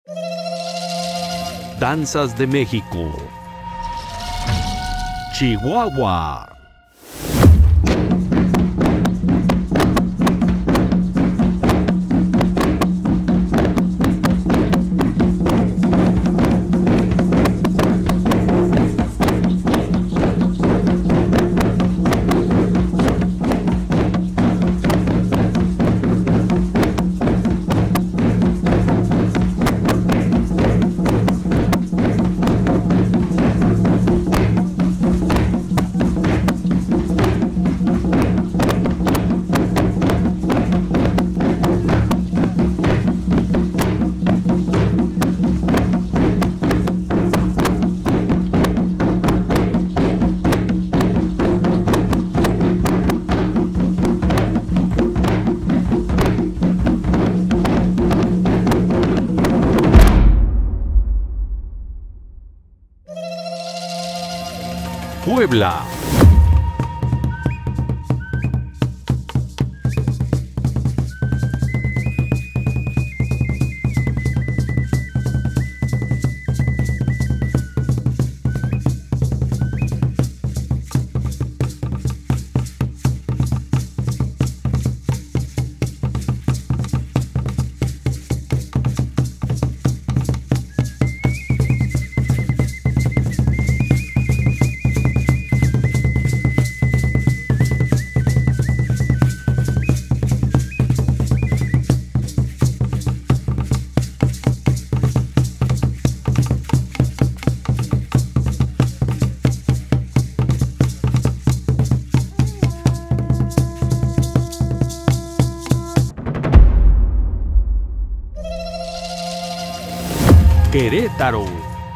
Danzas de México. Chihuahua. Puebla. Querétaro.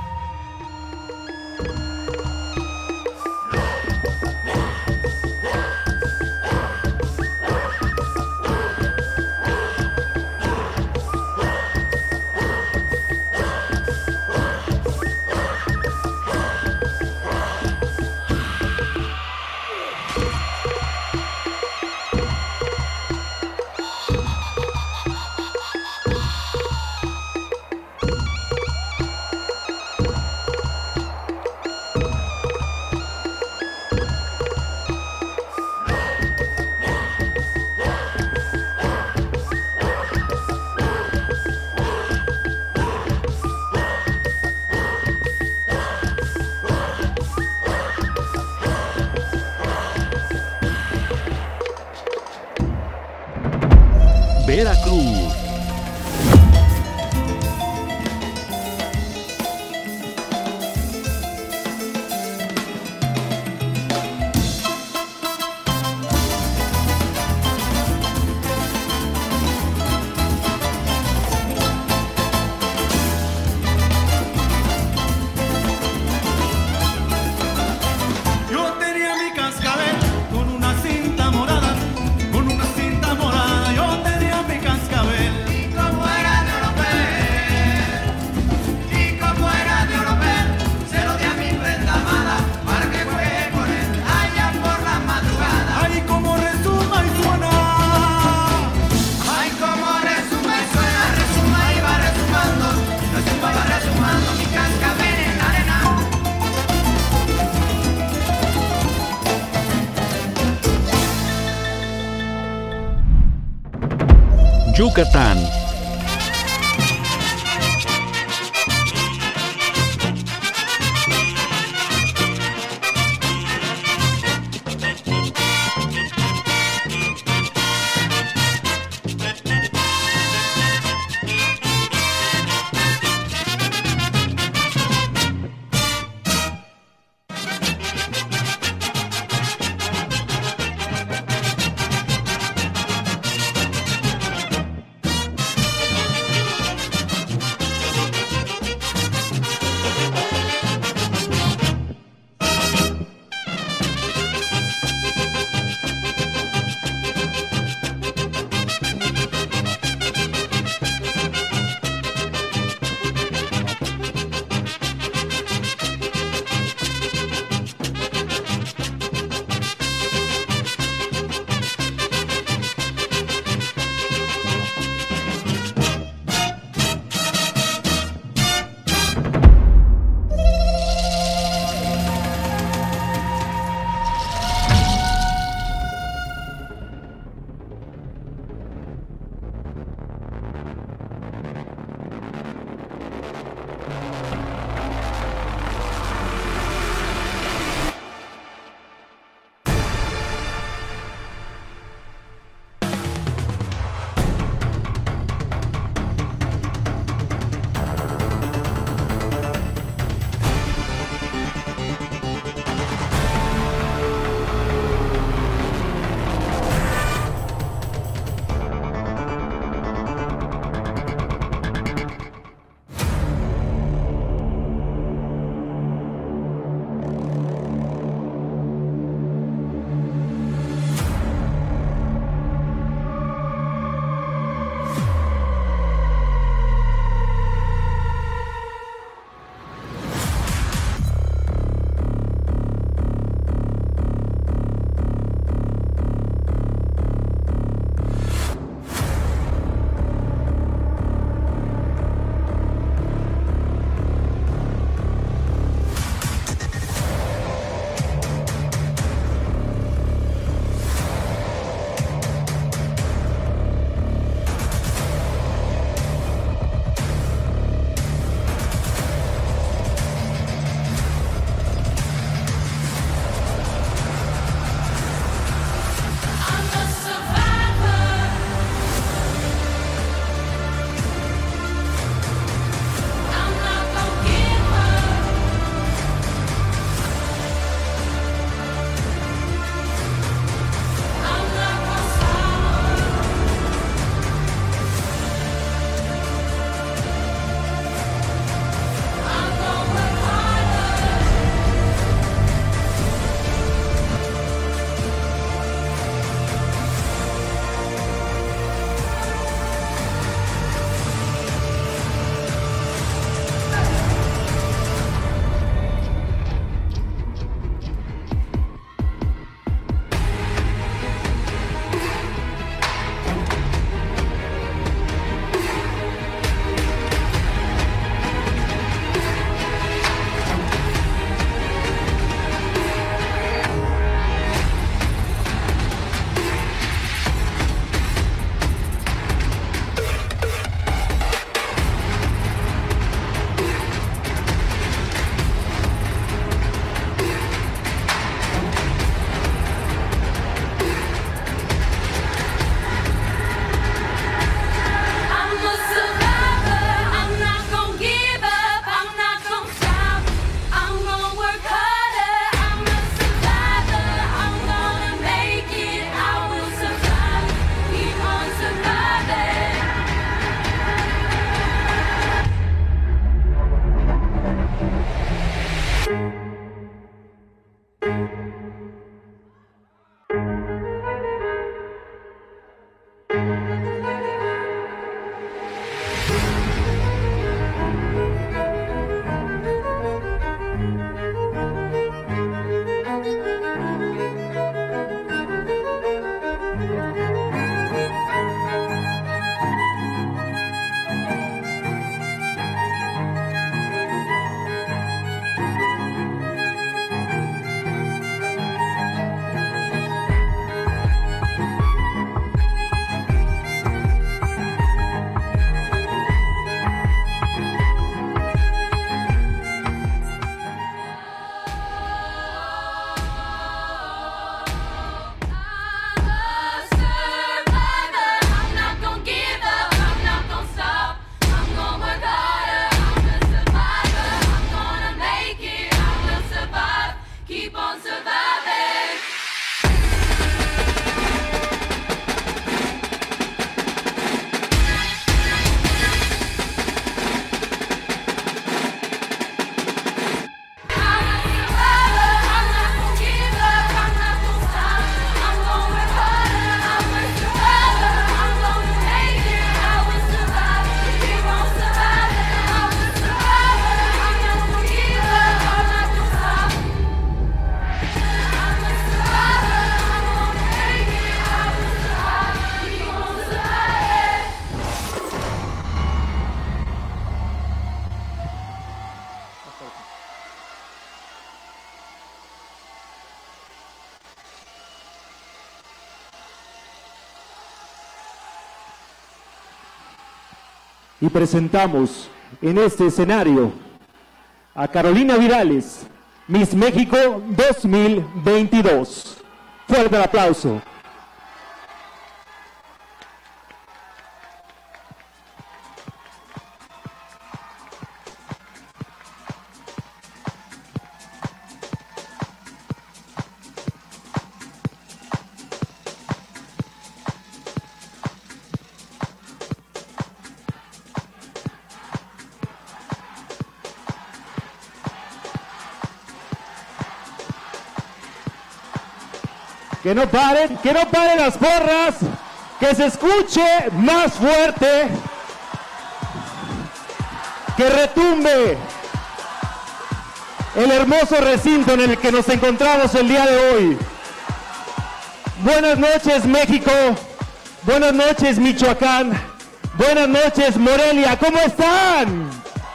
Veracruz. Yucatán. keep on surviving. Y presentamos en este escenario a Carolina Vidales, Miss México 2022. Fuerte el aplauso. Que no paren las porras, que se escuche más fuerte, que retumbe el hermoso recinto en el que nos encontramos el día de hoy. Buenas noches, México, buenas noches, Michoacán, buenas noches, Morelia, ¿cómo están?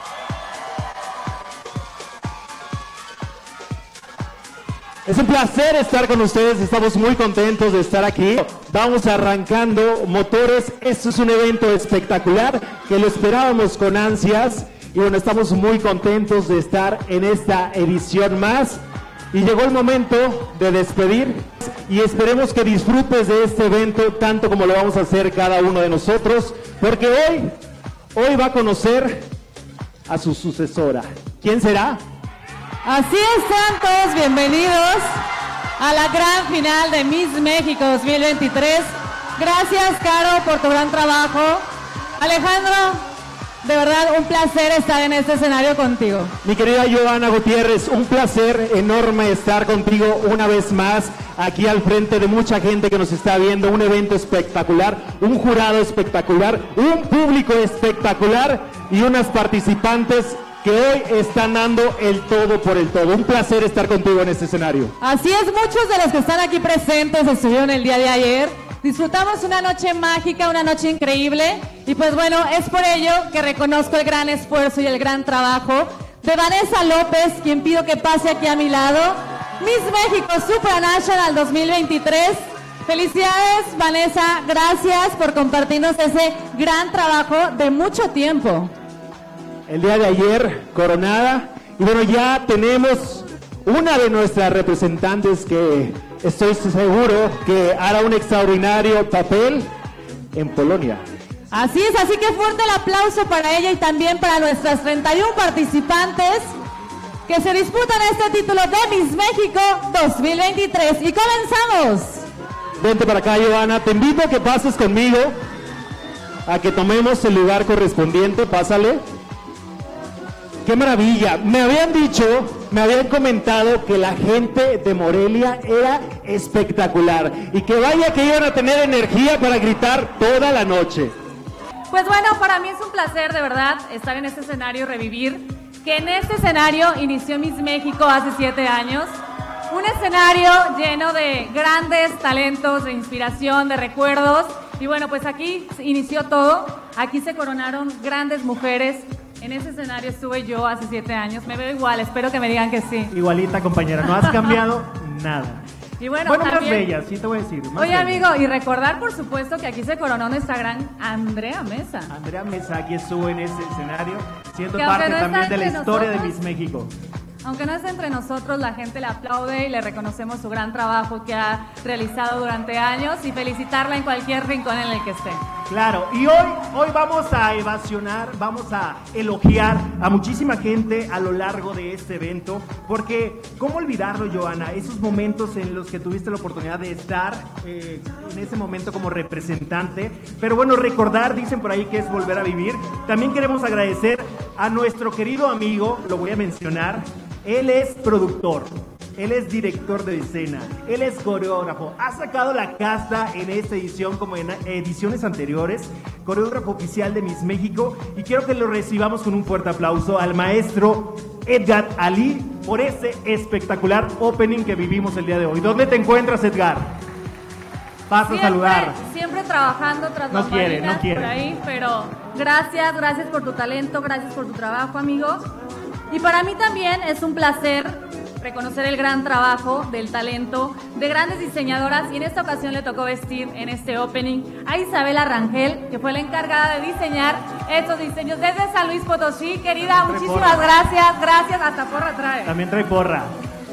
Es un placer estar con ustedes, estamos muy contentos de estar aquí. Vamos arrancando motores, esto es un evento espectacular que lo esperábamos con ansias y bueno, estamos muy contentos de estar en esta edición más y llegó el momento de despedir y esperemos que disfrutes de este evento tanto como lo vamos a hacer cada uno de nosotros, porque hoy va a conocer a su sucesora. ¿Quién será? Así es, sean todos bienvenidos a la gran final de Miss México 2023. Gracias, Caro, por tu gran trabajo. Alejandro, de verdad, un placer estar en este escenario contigo. Mi querida Joana Gutiérrez, un placer enorme estar contigo una vez más aquí al frente de mucha gente que nos está viendo. Un evento espectacular, un jurado espectacular, un público espectacular y unas participantes que hoy están dando el todo por el todo. Un placer estar contigo en este escenario. Así es, muchos de los que están aquí presentes estuvieron el día de ayer. Disfrutamos una noche mágica, una noche increíble. Y pues bueno, es por ello que reconozco el gran esfuerzo y el gran trabajo de Vanessa López, quien pido que pase aquí a mi lado. Miss México Supranational 2023. Felicidades, Vanessa. Gracias por compartirnos ese gran trabajo de mucho tiempo. El día de ayer, coronada, y bueno, ya tenemos una de nuestras representantes que estoy seguro que hará un extraordinario papel en Polonia. Así es, así que fuerte el aplauso para ella y también para nuestras 31 participantes que se disputan este título de Miss México 2023. Y comenzamos. Vente para acá, Joana, te invito a que pases conmigo, a que tomemos el lugar correspondiente, pásale. ¡Qué maravilla! Me habían comentado que la gente de Morelia era espectacular y que vaya que iban a tener energía para gritar toda la noche. Pues bueno, para mí es un placer de verdad estar en este escenario y revivir que en este escenario inició Miss México hace 7 años. Un escenario lleno de grandes talentos, de inspiración, de recuerdos. Y bueno, pues aquí inició todo. Aquí se coronaron grandes mujeres. En ese escenario estuve yo hace 7 años. Me veo igual, espero que me digan que sí. Igualita, compañera, no has cambiado nada. Y bueno, también, más bella, sí te voy a decir. Oye, bella. amigo, y recordar, por supuesto, que aquí se coronó nuestra gran Andrea Mesa. Andrea Mesa aquí estuvo en ese escenario, siendo Que parte aunque no también está de la entre historia nosotros, de Miss México. Aunque no esté entre nosotros, la gente le aplaude y le reconocemos su gran trabajo que ha realizado durante años y felicitarla en cualquier rincón en el que esté. Claro, y hoy vamos a evasionar, vamos a elogiar a muchísima gente a lo largo de este evento, porque ¿cómo olvidarlo, Johanna? Esos momentos en los que tuviste la oportunidad de estar en ese momento como representante, pero bueno, recordar, dicen por ahí que es volver a vivir. También queremos agradecer a nuestro querido amigo, lo voy a mencionar, él es productor. Él es director de escena, él es coreógrafo, ha sacado la casta en esta edición como en ediciones anteriores, coreógrafo oficial de Miss México, y quiero que lo recibamos con un fuerte aplauso al maestro Edgar Ali por este espectacular opening que vivimos el día de hoy. ¿Dónde te encuentras, Edgar? Pasa a saludar. Siempre trabajando tras no quiere. por ahí, pero gracias por tu talento, gracias por tu trabajo, amigo. Y para mí también es un placer reconocer el gran trabajo del talento de grandes diseñadoras, y en esta ocasión le tocó vestir en este opening a Isabela Rangel, que fue la encargada de diseñar estos diseños desde San Luis Potosí. Querida, muchísimas gracias, hasta porra trae. También trae porra.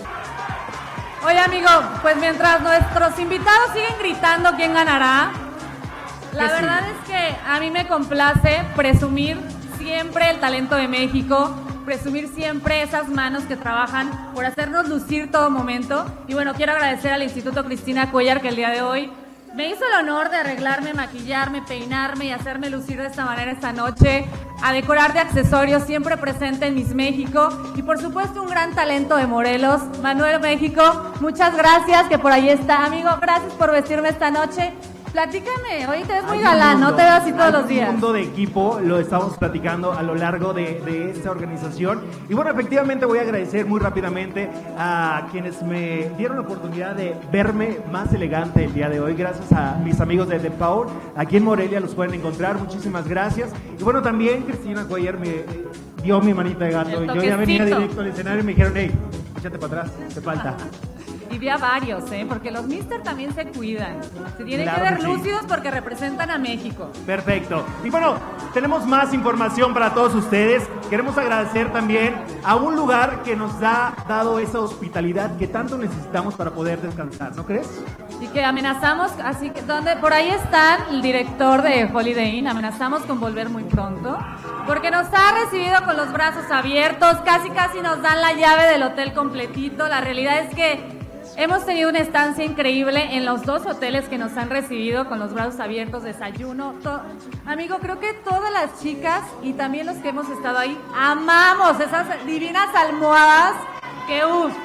Oye, amigo, pues mientras nuestros invitados siguen gritando quién ganará, la verdad es que a mí me complace presumir siempre el talento de México, presumir siempre esas manos que trabajan por hacernos lucir todo momento. Y bueno, quiero agradecer al Instituto Cristina Cuellar, que el día de hoy me hizo el honor de arreglarme, maquillarme, peinarme y hacerme lucir de esta manera esta noche, a decorar de accesorios, siempre presente en Miss México, y por supuesto un gran talento de Morelos, Manuel México. Muchas gracias, que por ahí está. Amigo, gracias por vestirme esta noche. Platícame, hoy te ves muy galán, no te veo así todos los días. Un mundo de equipo, lo estamos platicando a lo largo de esta organización. Y bueno, efectivamente voy a agradecer muy rápidamente a quienes me dieron la oportunidad de verme más elegante el día de hoy. Gracias a mis amigos de The Power, aquí en Morelia los pueden encontrar. Muchísimas gracias. Y bueno, también Cristina Cuellar me dio mi manita de gato. Yo ya venía directo al escenario y me dijeron, hey, échate para atrás, te falta. Y vi a varios, porque los Mister también se cuidan. Se tienen Claro que ver que sí. lúcidos porque representan a México. Perfecto. Y bueno, tenemos más información para todos ustedes. Queremos agradecer también a un lugar que nos ha dado esa hospitalidad que tanto necesitamos para poder descansar, ¿no crees? Y que amenazamos, así que por ahí está el director de Holiday Inn, amenazamos con volver muy pronto, porque nos ha recibido con los brazos abiertos, casi nos dan la llave del hotel completito. La realidad es que hemos tenido una estancia increíble en los dos hoteles que nos han recibido con los brazos abiertos, desayuno. Amigo, creo que todas las chicas y también los que hemos estado ahí amamos esas divinas almohadas que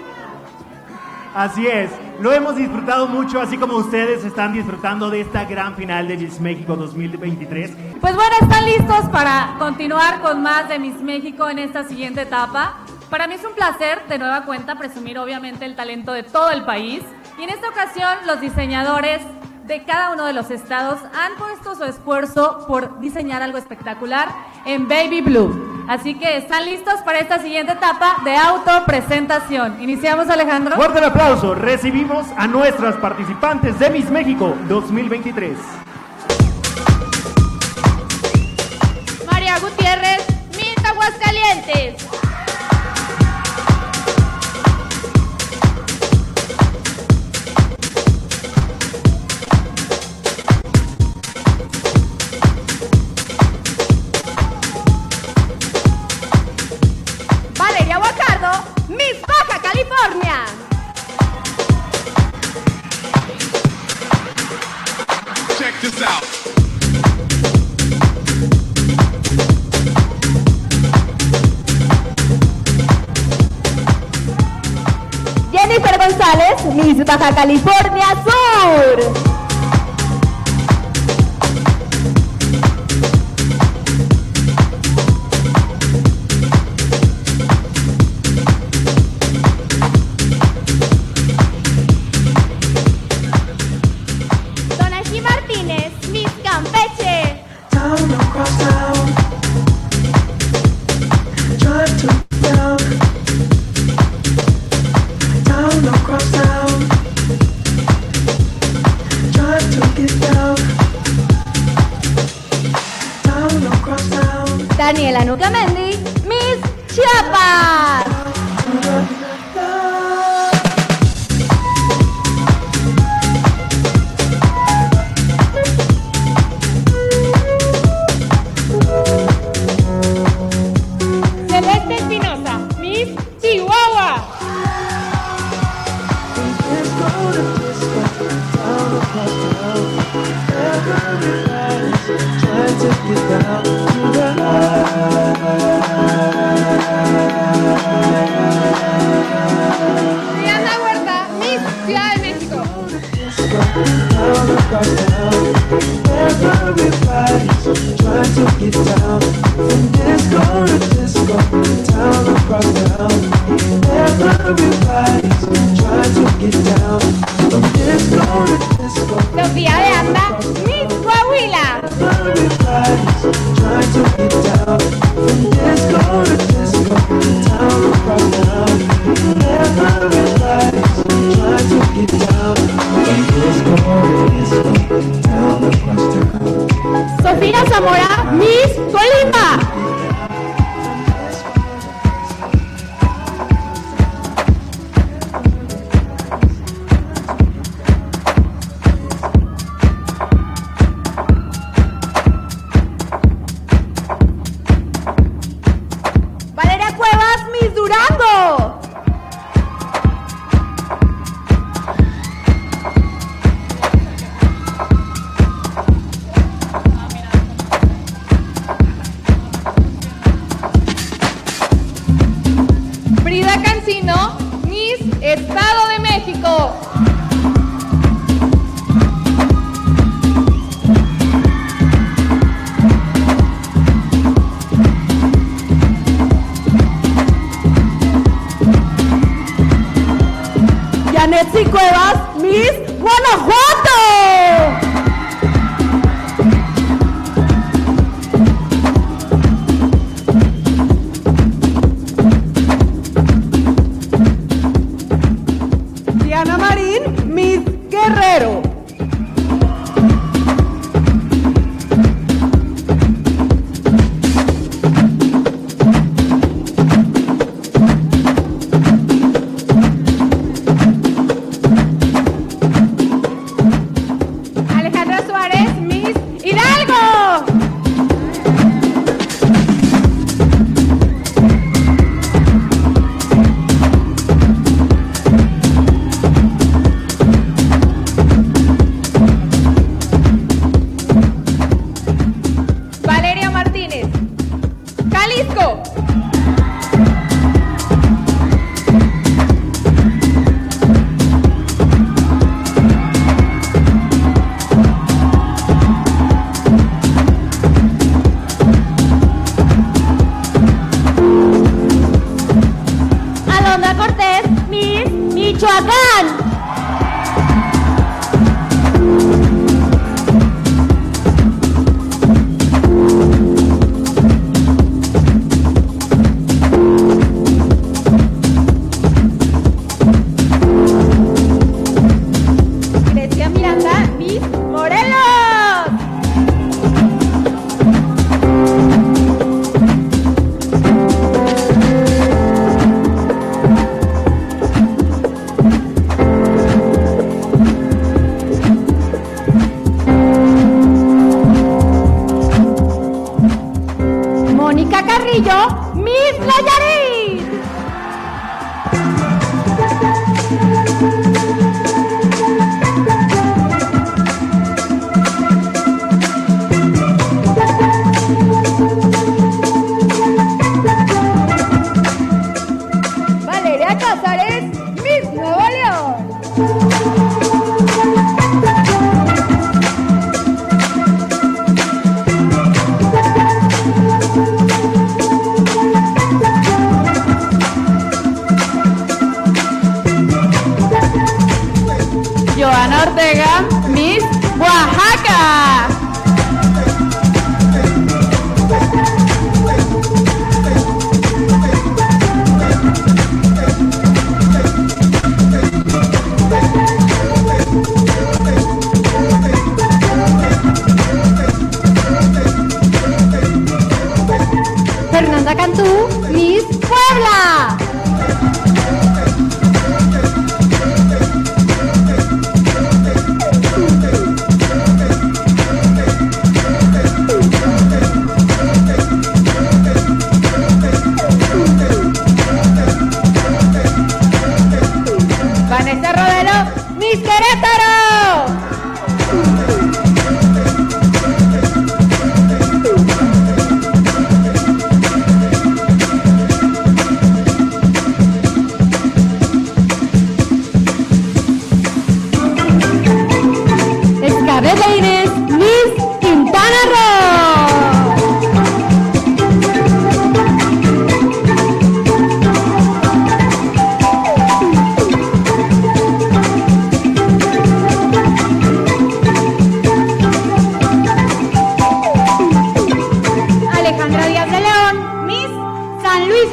Así es, lo hemos disfrutado mucho, así como ustedes están disfrutando de esta gran final de Miss México 2023. Pues bueno, ¿están listos para continuar con más de Miss México en esta siguiente etapa? Para mí es un placer, de nueva cuenta, presumir obviamente el talento de todo el país. Y en esta ocasión, los diseñadores de cada uno de los estados han puesto su esfuerzo por diseñar algo espectacular en Baby Blue. Así que, ¿están listos para esta siguiente etapa de autopresentación? ¿Iniciamos, Alejandro? Fuerte el aplauso, recibimos a nuestras participantes de Miss México 2023. María Gutiérrez, Miss Aguascalientes. Valeria Guacardo, Miss Baja California. Check this out. Jennifer González, Miss Baja California Sur. Donají Martínez, Miss Campeche. Down across town, drive to town. Down across town, drive to get down. Down across town, Daniela Nucamendi, Miss Chiapas. down. From disco to disco. Sofía de Anda, Miss Coahuila. Everybody's trying to get down. From disco to disco. Town across town. Everybody's trying to get down. From disco to disco. Town across town. Sofía Zamora, Miss Colima. Valeria Cuevas, Miss Durango. Frida Cancino, Miss Estado de México. Yanetsi Cuevas, Miss Guanajuato. Diana Marín, Miss Guerrero. Alejandra Suárez, Miss Hidalgo. Valeria Martínez, Jalisco. Alondra Cortés, Miss Michoacán. Grecia Miranda, Miss Morelos.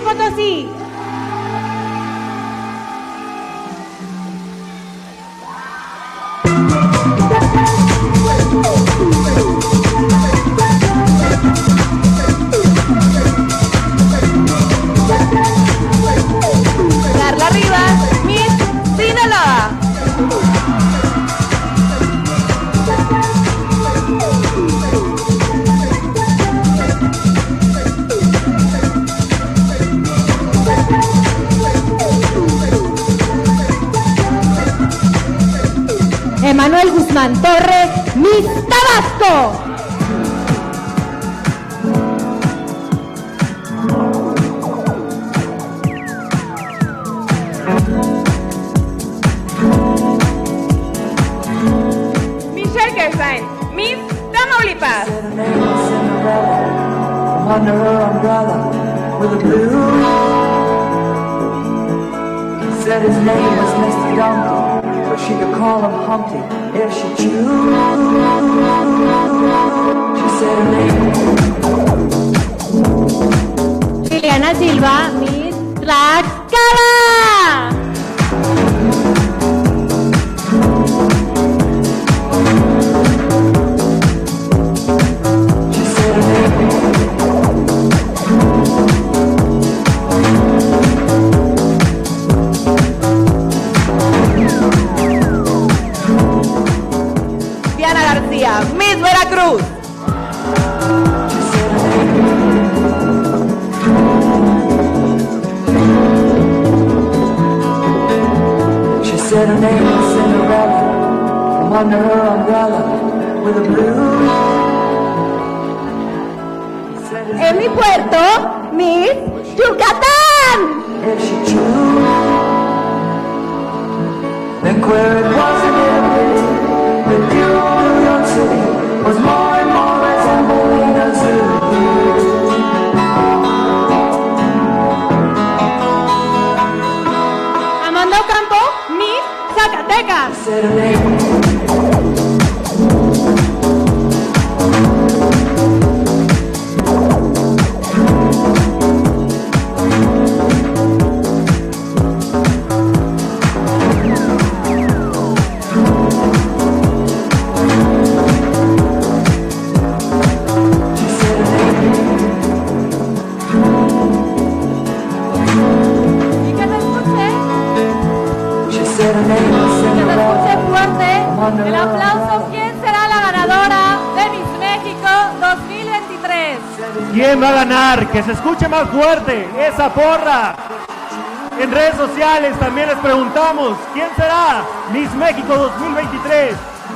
Potosí. Carla Rivas, Miss Sinaloa. Emanuel Guzmán Torres, Miss Tabasco. Michelle Gersain, Miss Tamaulipas. Under her umbrella with a blue. Said his name was Mr. Donkey, but she could call him Humpty if she chose. She said her name. Liliana Silva, Miss Tlaxcala. She said her name. Diana García, Miss Veracruz. She said her name was Cinderella, from under her umbrella with a blue. Said his En mi puerto, Miss Yucatán. if she chose. Then where it wasn't every the New York City was more and more resembling a zoo. Amanda Ocampo, Miss Zacatecas. Said her name. She said her name. Y que se escuche, She said her name was que se escuche Cinderella. fuerte el aplauso. ¿Quién será la ganadora de Miss México 2023? ¿Quién va a ganar? Que se escuche más fuerte esa porra. En redes sociales también les preguntamos, ¿quién será Miss México 2023?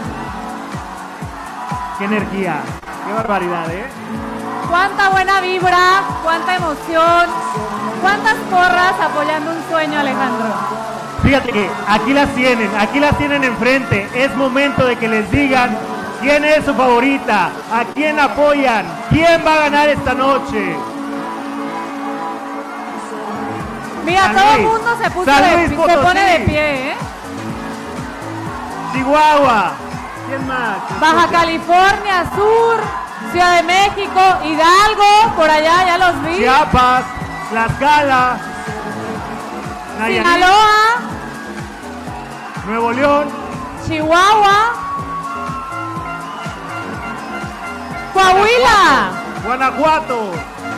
¡Qué energía! ¡Qué barbaridad, eh! Cuánta buena vibra, cuánta emoción, cuántas porras apoyando un sueño, Alejandro. Fíjate que aquí las tienen enfrente. Es momento de que les digan quién es su favorita, a quién apoyan, quién va a ganar esta noche. Mira, San todo el Luis, mundo se puso San de, Luis se Potosí. pone de pie, ¿eh? Chihuahua. ¿Quién más? Baja California Sur, Ciudad de México, Hidalgo, por allá ya los vi. Chiapas, Tlaxcala, Nayarit, Sinaloa, Nuevo León, Chihuahua, Coahuila, Guanajuato,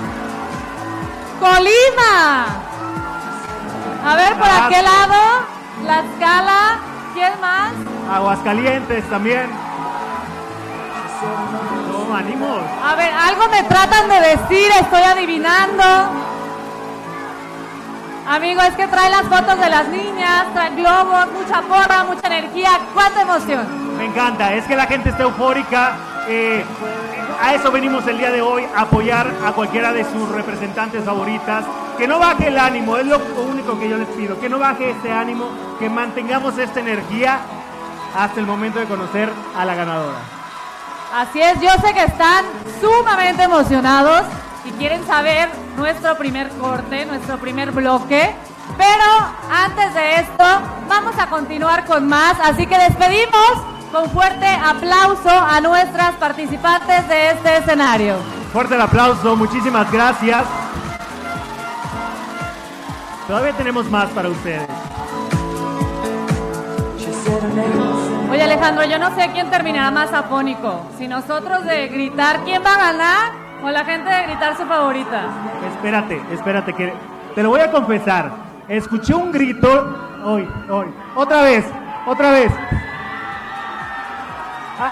Colima. A ver, por Tabasco. aquel lado, Tlaxcala, ¿quién más? Aguascalientes también. No, ánimos. A ver, algo me tratan de decir, estoy adivinando. Amigo, es que trae las fotos de las niñas, trae globos, mucha porra, mucha energía, cuánta emoción. Me encanta, es que la gente está eufórica. A eso venimos el día de hoy, a apoyar a cualquiera de sus representantes favoritas. Que no baje el ánimo, es lo único que yo les pido. Que no baje este ánimo, que mantengamos esta energía hasta el momento de conocer a la ganadora. Así es, yo sé que están sumamente emocionados y quieren saber nuestro primer corte, nuestro primer bloque. Pero antes de esto, vamos a continuar con más. Así que despedimos con fuerte aplauso a nuestras participantes de este escenario. Fuerte el aplauso, muchísimas gracias. Todavía tenemos más para ustedes. Oye, Alejandro, yo no sé quién terminará más afónico. Si nosotros de gritar quién va a ganar o la gente de gritar su favorita. Espérate, que te lo voy a confesar. Escuché un grito hoy. Otra vez. Ah.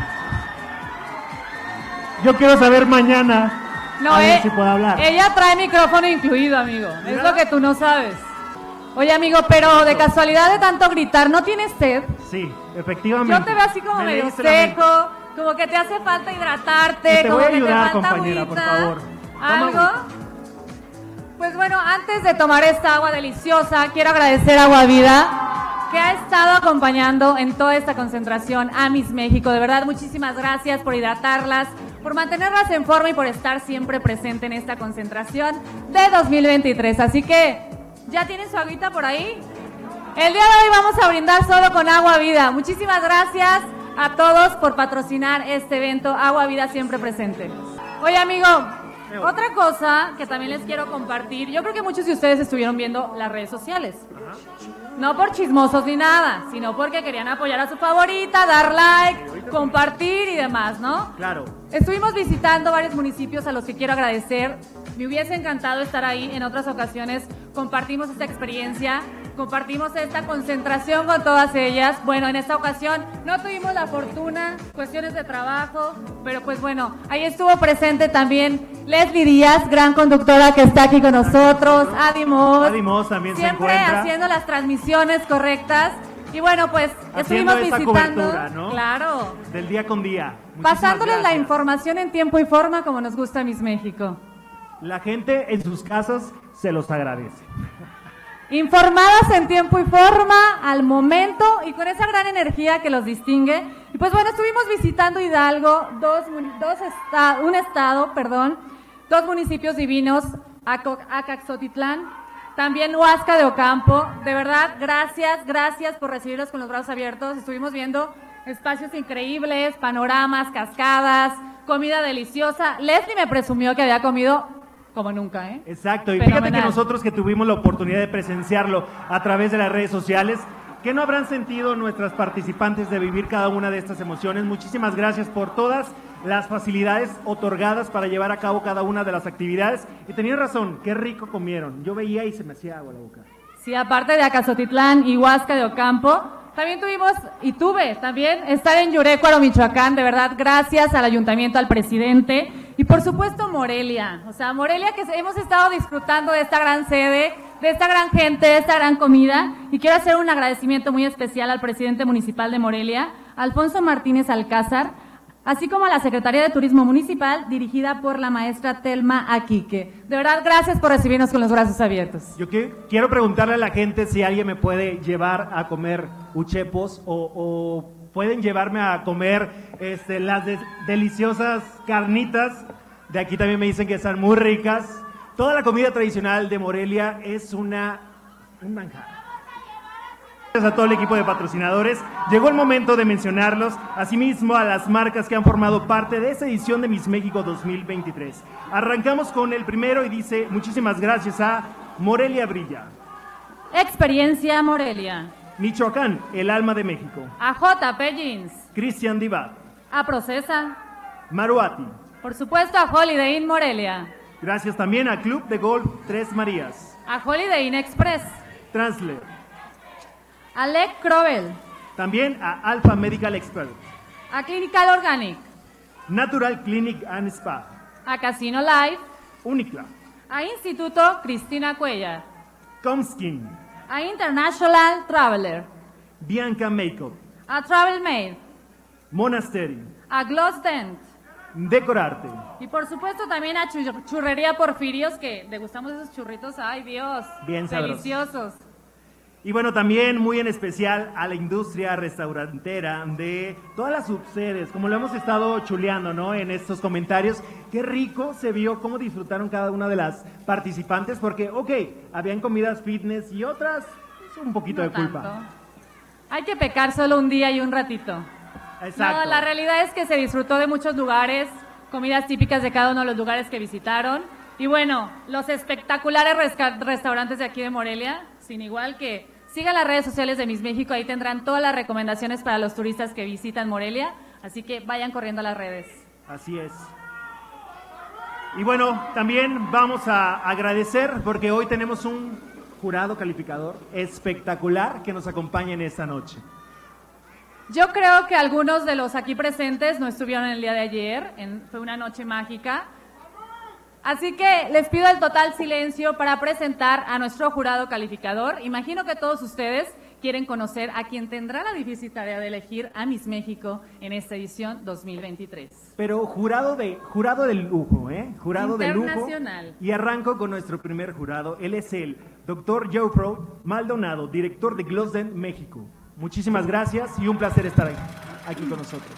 Yo quiero saber mañana. No, a ver si puedo hablar. Ella trae micrófono incluido, amigo. ¿Mira? Es lo que tú no sabes. Oye, amigo, pero de casualidad de tanto gritar, ¿no tienes sed? Sí, efectivamente. Yo te veo así como Me medio leíste la mente. seco, como que te hace falta hidratarte, Y te como voy a que ayudar, te falta compañera, por agüita. favor. Toma ¿Algo? agüita. Pues bueno, antes de tomar esta agua deliciosa, quiero agradecer a Agua Vida, que ha estado acompañando en toda esta concentración a Miss México. De verdad, muchísimas gracias por hidratarlas, por mantenerlas en forma y por estar siempre presente en esta concentración de 2023. Así que, ¿ya tienen su agüita por ahí? El día de hoy vamos a brindar solo con Agua Vida. Muchísimas gracias a todos por patrocinar este evento. Agua Vida siempre presente. Oye, amigo, otra cosa que también les quiero compartir. Yo creo que muchos de ustedes estuvieron viendo las redes sociales. No por chismosos ni nada, sino porque querían apoyar a su favorita, dar like, compartir y demás, ¿no? Claro. Estuvimos visitando varios municipios a los que quiero agradecer. Me hubiese encantado estar ahí en otras ocasiones. Compartimos esta experiencia, compartimos esta concentración con todas ellas. Bueno, en esta ocasión no tuvimos la fortuna, cuestiones de trabajo, pero pues bueno, ahí estuvo presente también Leslie Díaz, gran conductora que está aquí con nosotros, Adi Moss también se siempre encuentra. haciendo las transmisiones correctas. Y bueno, pues Haciendo estuvimos esta visitando, cobertura, ¿no? claro, Del día con día. Muchísimas pasándoles la gracias. información en tiempo y forma como nos gusta Miss México. La gente en sus casas se los agradece. Informadas en tiempo y forma, al momento y con esa gran energía que los distingue. Y pues bueno, estuvimos visitando Hidalgo, dos municipios divinos, Acaxotitlán, también Huasca de Ocampo. De verdad, gracias por recibirlos con los brazos abiertos. Estuvimos viendo espacios increíbles, panoramas, cascadas, comida deliciosa. Leslie me presumió que había comido como nunca, ¿eh? Exacto, y fíjate Fenomenal. que nosotros que tuvimos la oportunidad de presenciarlo a través de las redes sociales, ¿qué no habrán sentido nuestras participantes de vivir cada una de estas emociones? Muchísimas gracias por todas las facilidades otorgadas para llevar a cabo cada una de las actividades. Y tenían razón, qué rico comieron. Yo veía y se me hacía agua la boca. Sí, aparte de Acaxotitlán y Huasca de Ocampo, también tuve también estar en Yurecuaro, Michoacán. De verdad, gracias al ayuntamiento, al presidente y por supuesto Morelia. O sea, Morelia, que hemos estado disfrutando de esta gran sede, de esta gran gente, de esta gran comida. Y quiero hacer un agradecimiento muy especial al presidente municipal de Morelia, Alfonso Martínez Alcázar, así como a la Secretaría de Turismo Municipal, dirigida por la maestra Telma Aquique. De verdad, gracias por recibirnos con los brazos abiertos. Yo quiero preguntarle a la gente si alguien me puede llevar a comer uchepos o pueden llevarme a comer las deliciosas carnitas. De aquí también me dicen que están muy ricas. Toda la comida tradicional de Morelia es un manjar. Gracias a todo el equipo de patrocinadores. Llegó el momento de mencionarlos, asimismo a las marcas que han formado parte de esta edición de Miss México 2023. Arrancamos con el primero y dice: muchísimas gracias a Morelia Brilla. Experiencia Morelia. Michoacán, el alma de México. A JP Jeans. Cristian Divat. A Procesa. Maruati. Por supuesto a Holiday Inn Morelia. Gracias también a Club de Golf Tres Marías. A Holiday Inn Express. Transler. A Lec Crobel. También a Alpha Medical Expert. A Clinical Organic. Natural Clinic and Spa. A Casino Life. Unicla. A Instituto Cristina Cuellar. Comskin. A International Traveler. Bianca Makeup. A Travel Made. Monastery. A Gloss Dent. Decorarte. Y por supuesto también a Churrería Porfirios, que degustamos esos churritos, ay Dios, Bien sabrosos. deliciosos. Y bueno, también muy en especial a la industria restaurantera de todas las subsedes, como lo hemos estado chuleando, ¿no? En estos comentarios. Qué rico se vio cómo disfrutaron cada una de las participantes, porque, ok, habían comidas fitness y otras, pues, un poquito No de culpa. tanto. Hay que pecar solo un día y un ratito. Exacto. No, la realidad es que se disfrutó de muchos lugares, comidas típicas de cada uno de los lugares que visitaron. Y bueno, los espectaculares restaurantes de aquí de Morelia, sin igual, que sigan las redes sociales de Miss México, ahí tendrán todas las recomendaciones para los turistas que visitan Morelia, así que vayan corriendo a las redes. Así es. Y bueno, también vamos a agradecer porque hoy tenemos un jurado calificador espectacular que nos acompaña en esta noche. Yo creo que algunos de los aquí presentes no estuvieron el día de ayer, fue una noche mágica. Así que les pido el total silencio para presentar a nuestro jurado calificador. Imagino que todos ustedes quieren conocer a quien tendrá la difícil tarea de elegir a Miss México en esta edición 2023. Pero jurado de lujo, ¿eh? Jurado de lujo. Internacional. Y arranco con nuestro primer jurado. Él es el Dr. Joe Pro Maldonado, director de Glosden, México. Muchísimas gracias y un placer estar aquí con nosotros.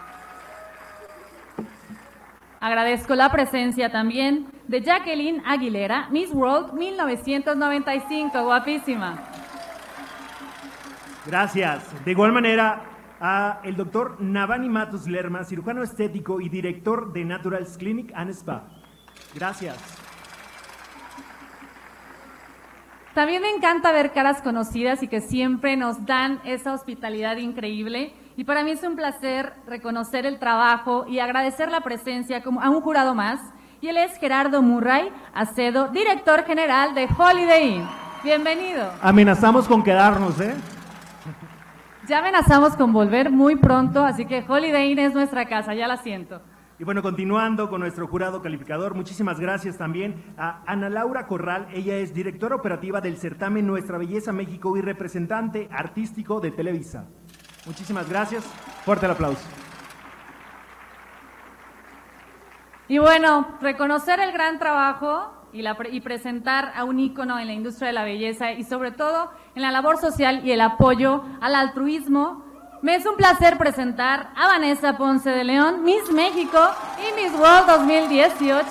Agradezco la presencia también de Jacqueline Aguilera, Miss World 1995, guapísima. Gracias. De igual manera, a el doctor Navani Matus Lerma, cirujano estético y director de Naturals Clinic and Spa. Gracias. También me encanta ver caras conocidas y que siempre nos dan esa hospitalidad increíble. Y para mí es un placer reconocer el trabajo y agradecer la presencia a un jurado más. Y él es Gerardo Murray Acedo, director general de Holiday Inn. Bienvenido. Amenazamos con quedarnos, ¿eh? Ya amenazamos con volver muy pronto, así que Holiday Inn es nuestra casa, ya la siento. Y bueno, continuando con nuestro jurado calificador, muchísimas gracias también a Ana Laura Corral. Ella es directora operativa del certamen Nuestra Belleza México y representante artístico de Televisa. Muchísimas gracias. Fuerte el aplauso. Y bueno, reconocer el gran trabajo y presentar a un ícono en la industria de la belleza y sobre todo en la labor social y el apoyo al altruismo. Me es un placer presentar a Vanessa Ponce de León, Miss México y Miss World 2018.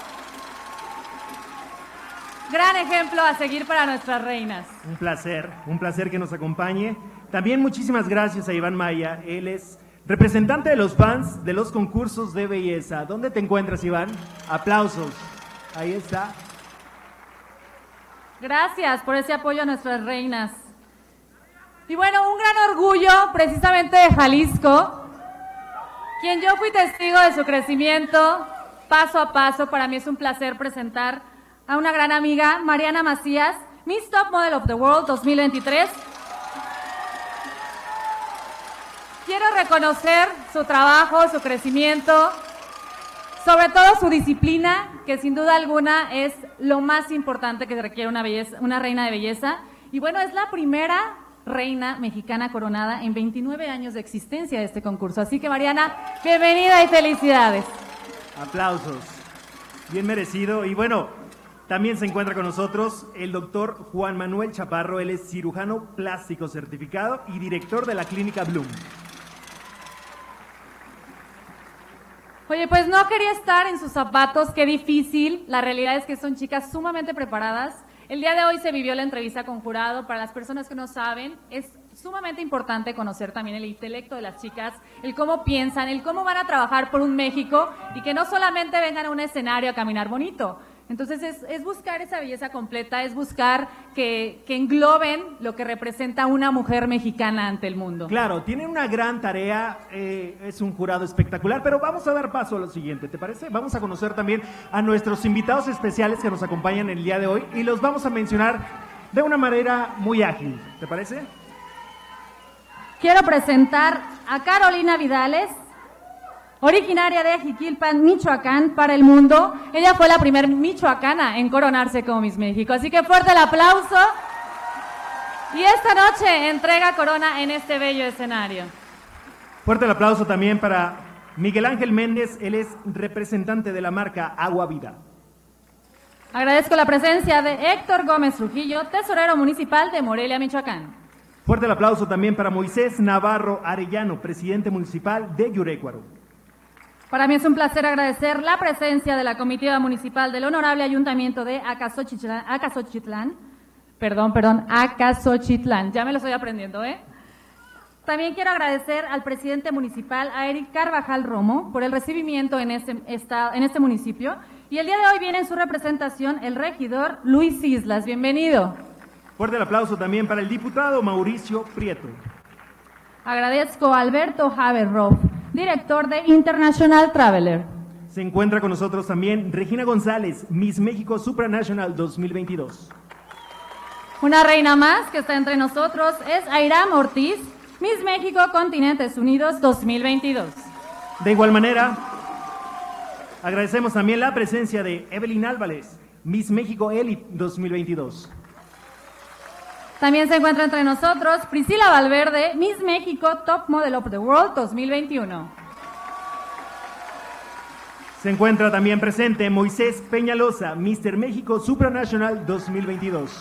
Gran ejemplo a seguir para nuestras reinas. Un placer que nos acompañe. También muchísimas gracias a Iván Maya. Él es representante de los fans de los concursos de belleza. ¿Dónde te encuentras, Iván? Aplausos. Ahí está. Gracias por ese apoyo a nuestras reinas. Y bueno, un gran orgullo precisamente de Jalisco, quien yo fui testigo de su crecimiento paso a paso. Para mí es un placer presentar a una gran amiga, Mariana Macías, Miss Top Model of the World 2023. Quiero reconocer su trabajo, su crecimiento, sobre todo su disciplina, que sin duda alguna es lo más importante que requiere una reina de belleza. Y bueno, es la primera reina mexicana coronada en 29 años de existencia de este concurso. Así que Mariana, bienvenida y felicidades. Aplausos. Bien merecido. Y bueno, también se encuentra con nosotros el doctor Juan Manuel Chaparro. Él es cirujano plástico certificado y director de la clínica Bloom. Oye, pues no quería estar en sus zapatos, qué difícil. La realidad es que son chicas sumamente preparadas. El día de hoy se vivió la entrevista con jurado. Para las personas que no saben, es sumamente importante conocer también el intelecto de las chicas, el cómo piensan, el cómo van a trabajar por un México y que no solamente vengan a un escenario a caminar bonito. Entonces es buscar esa belleza completa, es buscar que engloben lo que representa una mujer mexicana ante el mundo. Claro, tienen una gran tarea, es un jurado espectacular, pero vamos a dar paso a lo siguiente, ¿te parece? Vamos a conocer también a nuestros invitados especiales que nos acompañan el día de hoy y los vamos a mencionar de una manera muy ágil, ¿te parece? Quiero presentar a Carolina Vidales, originaria de Jiquilpan, Michoacán, para el mundo. Ella fue la primer michoacana en coronarse como Miss México. Así que fuerte el aplauso. Y esta noche entrega corona en este bello escenario. Fuerte el aplauso también para Miguel Ángel Méndez. Él es representante de la marca Agua Vida. Agradezco la presencia de Héctor Gómez Trujillo, tesorero municipal de Morelia, Michoacán. Fuerte el aplauso también para Moisés Navarro Arellano, presidente municipal de Yurécuaro. Para mí es un placer agradecer la presencia de la comitiva municipal del Honorable Ayuntamiento de Acasochitlán. Ya me lo estoy aprendiendo, ¿eh? También quiero agradecer al presidente municipal, a Eric Carvajal Romo, por el recibimiento en este municipio. Y el día de hoy viene en su representación el regidor Luis Islas. Bienvenido. Fuerte el aplauso también para el diputado Mauricio Prieto. Agradezco a Alberto Haberroff, director de International Traveler. Se encuentra con nosotros también Regina González, Miss México Supranational 2022. Una reina más que está entre nosotros es Airam Ortiz, Miss México Continentes Unidos 2022. De igual manera, agradecemos también la presencia de Evelyn Álvarez, Miss México Elite 2022. También se encuentra entre nosotros Priscila Valverde, Miss México Top Model of the World 2021. Se encuentra también presente Moisés Peñalosa, Mr. México Supranational 2022.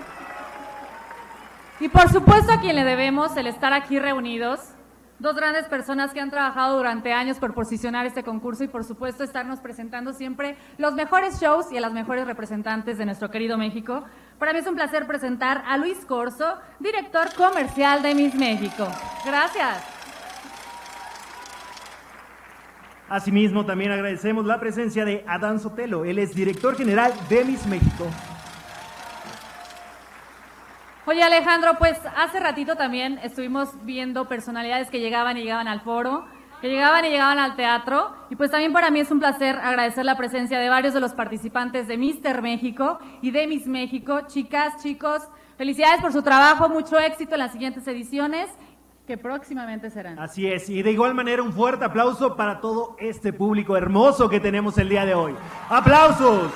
Y por supuesto a quien le debemos el estar aquí reunidos, dos grandes personas que han trabajado durante años por posicionar este concurso y por supuesto estarnos presentando siempre los mejores shows y a las mejores representantes de nuestro querido México. Para mí es un placer presentar a Luis Corso, director comercial de Miss México. Gracias. Asimismo, también agradecemos la presencia de Adán Sotelo, él es director general de Miss México. Oye Alejandro, pues hace ratito también estuvimos viendo personalidades que llegaban y llegaban al foro, que llegaban y llegaban al teatro, y pues también para mí es un placer agradecer la presencia de varios de los participantes de Mister México y de Miss México. Chicas, chicos, felicidades por su trabajo, mucho éxito en las siguientes ediciones, que próximamente serán. Así es, y de igual manera un fuerte aplauso para todo este público hermoso que tenemos el día de hoy. ¡Aplausos!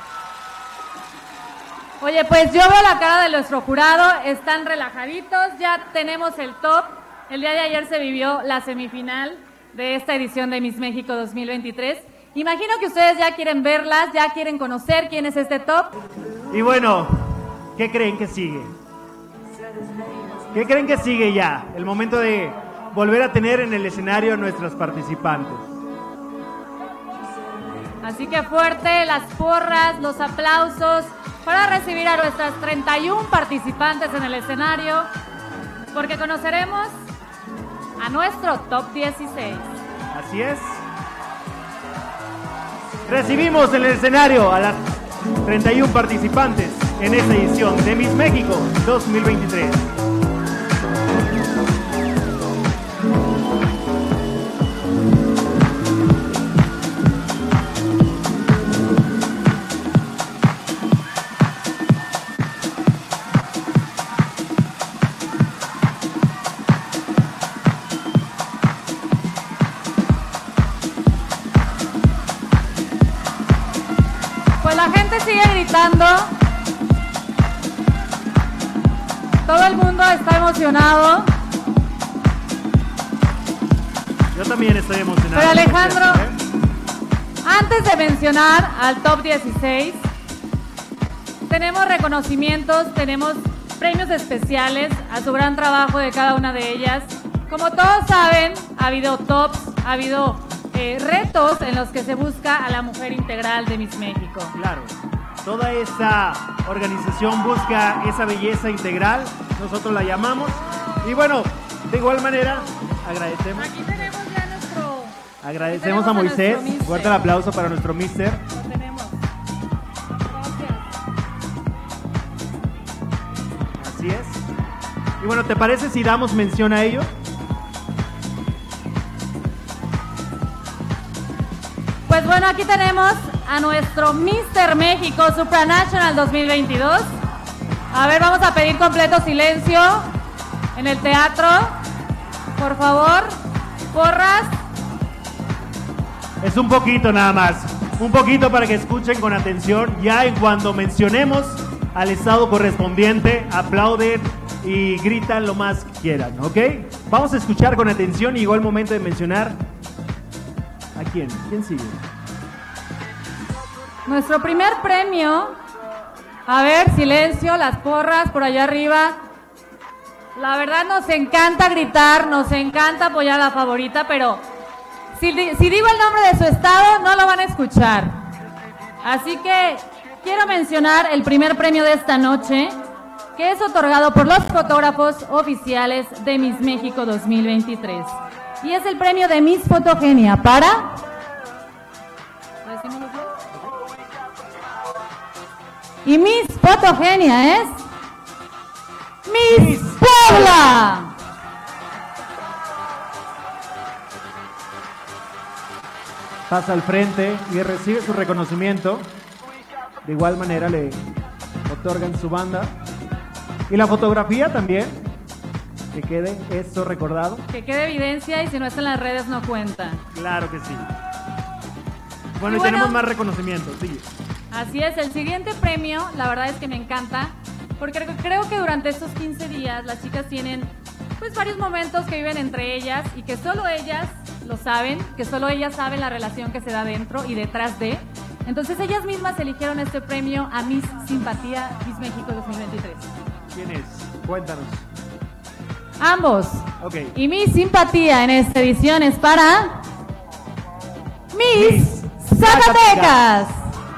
Oye, pues yo veo la cara de nuestro jurado, están relajaditos, ya tenemos el top. El día de ayer se vivió la semifinal de esta edición de Miss México 2023. Imagino que ustedes ya quieren verlas, ya quieren conocer quién es este top. Y bueno, ¿qué creen que sigue? ¿Qué creen que sigue ya? El momento de volver a tener en el escenario a nuestros participantes. Así que fuerte, las porras, los aplausos para recibir a nuestras 31 participantes en el escenario, porque conoceremos a nuestro top 16. Así es. Recibimos en el escenario a las 31 participantes en esta edición de Miss México 2023. Sigue gritando. Todo el mundo está emocionado. Yo también estoy emocionado. Pero Alejandro, antes de mencionar al top 16, tenemos reconocimientos, tenemos premios especiales a su gran trabajo de cada una de ellas. Como todos saben, ha habido tops, ha habido retos en los que se busca a la mujer integral de Miss México. Claro. Toda esta organización busca esa belleza integral, nosotros la llamamos. Y bueno, de igual manera, agradecemos. Aquí tenemos ya nuestro... Agradecemos a Moisés. Fuerte el aplauso para nuestro mister. Lo tenemos. Gracias. Así es. Y bueno, ¿te parece si damos mención a ello? Pues bueno, aquí tenemos a nuestro Mister México Supranational 2022. A ver, vamos a pedir completo silencio en el teatro. Por favor, porras. Es un poquito nada más. Un poquito para que escuchen con atención. Ya en cuando mencionemos al estado correspondiente, aplauden y gritan lo más que quieran, ¿ok? Vamos a escuchar con atención y llegó el momento de mencionar a quién. ¿Quién sigue? Nuestro primer premio. A ver, silencio, las porras por allá arriba. La verdad nos encanta gritar, nos encanta apoyar a la favorita, pero si digo el nombre de su estado no lo van a escuchar. Así que quiero mencionar el primer premio de esta noche, que es otorgado por los fotógrafos oficiales de Miss México 2023. Y es el premio de Miss Fotogenia para... Y Miss Fotogenia es Miss Puebla. Pasa al frente y recibe su reconocimiento. De igual manera le otorgan su banda. Y la fotografía también, que quede esto recordado. Que quede evidencia y si no está en las redes no cuenta. Claro que sí. Bueno, Y y bueno, tenemos más reconocimientos, sigue. Así es, el siguiente premio, la verdad es que me encanta, porque creo que durante estos 15 días las chicas tienen pues varios momentos que viven entre ellas y que solo ellas lo saben, que solo ellas saben la relación que se da dentro y detrás de. Entonces ellas mismas eligieron este premio a Miss Simpatía Miss México 2023. ¿Quién es? Cuéntanos. Ambos. Ok. Y Miss Simpatía en esta edición es para Miss Zacatecas.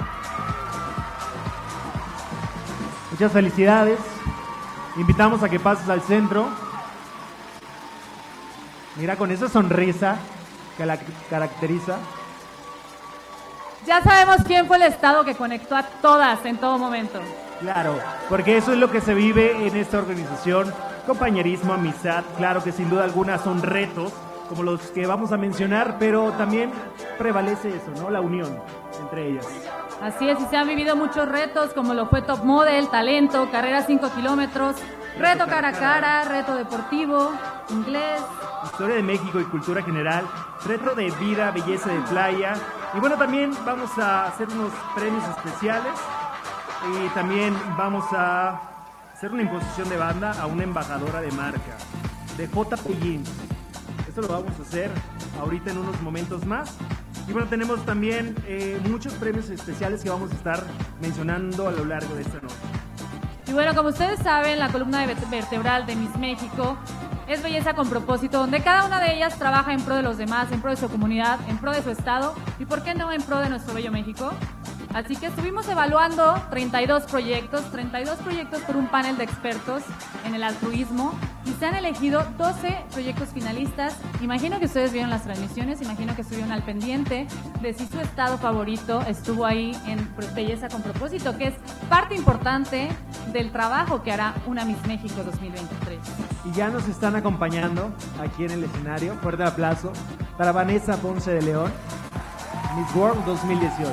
Muchas felicidades. Invitamos a que pases al centro. Mira, con esa sonrisa que la caracteriza. Ya sabemos quién fue el estado que conectó a todas en todo momento. Claro, porque eso es lo que se vive en esta organización. Compañerismo, amistad, claro que sin duda alguna son retos, como los que vamos a mencionar, pero también prevalece eso, ¿no? La unión entre ellas. Así es, y se han vivido muchos retos, como lo fue Top Model, Talento, Carrera 5 kilómetros, Reto Cara a Cara, Reto Deportivo, Inglés. Historia de México y cultura general, Reto de vida, belleza de playa. Y bueno, también vamos a hacer unos premios especiales y también vamos a hacer una imposición de banda a una embajadora de marca, de JP Jeans. Esto lo vamos a hacer ahorita en unos momentos más. Y bueno, tenemos también muchos premios especiales que vamos a estar mencionando a lo largo de esta noche. Y bueno, como ustedes saben, la columna vertebral de Miss México es Belleza con Propósito, donde cada una de ellas trabaja en pro de los demás, en pro de su comunidad, en pro de su estado y, ¿por qué no, en pro de nuestro bello México? Así que estuvimos evaluando 32 proyectos por un panel de expertos en el altruismo y se han elegido 12 proyectos finalistas. Imagino que ustedes vieron las transmisiones, imagino que estuvieron al pendiente de si su estado favorito estuvo ahí en Belleza con Propósito, que es parte importante del trabajo que hará una Miss México 2023. Y ya nos están acompañando aquí en el escenario. Fuerte aplauso para Vanessa Ponce de León, Miss World 2018.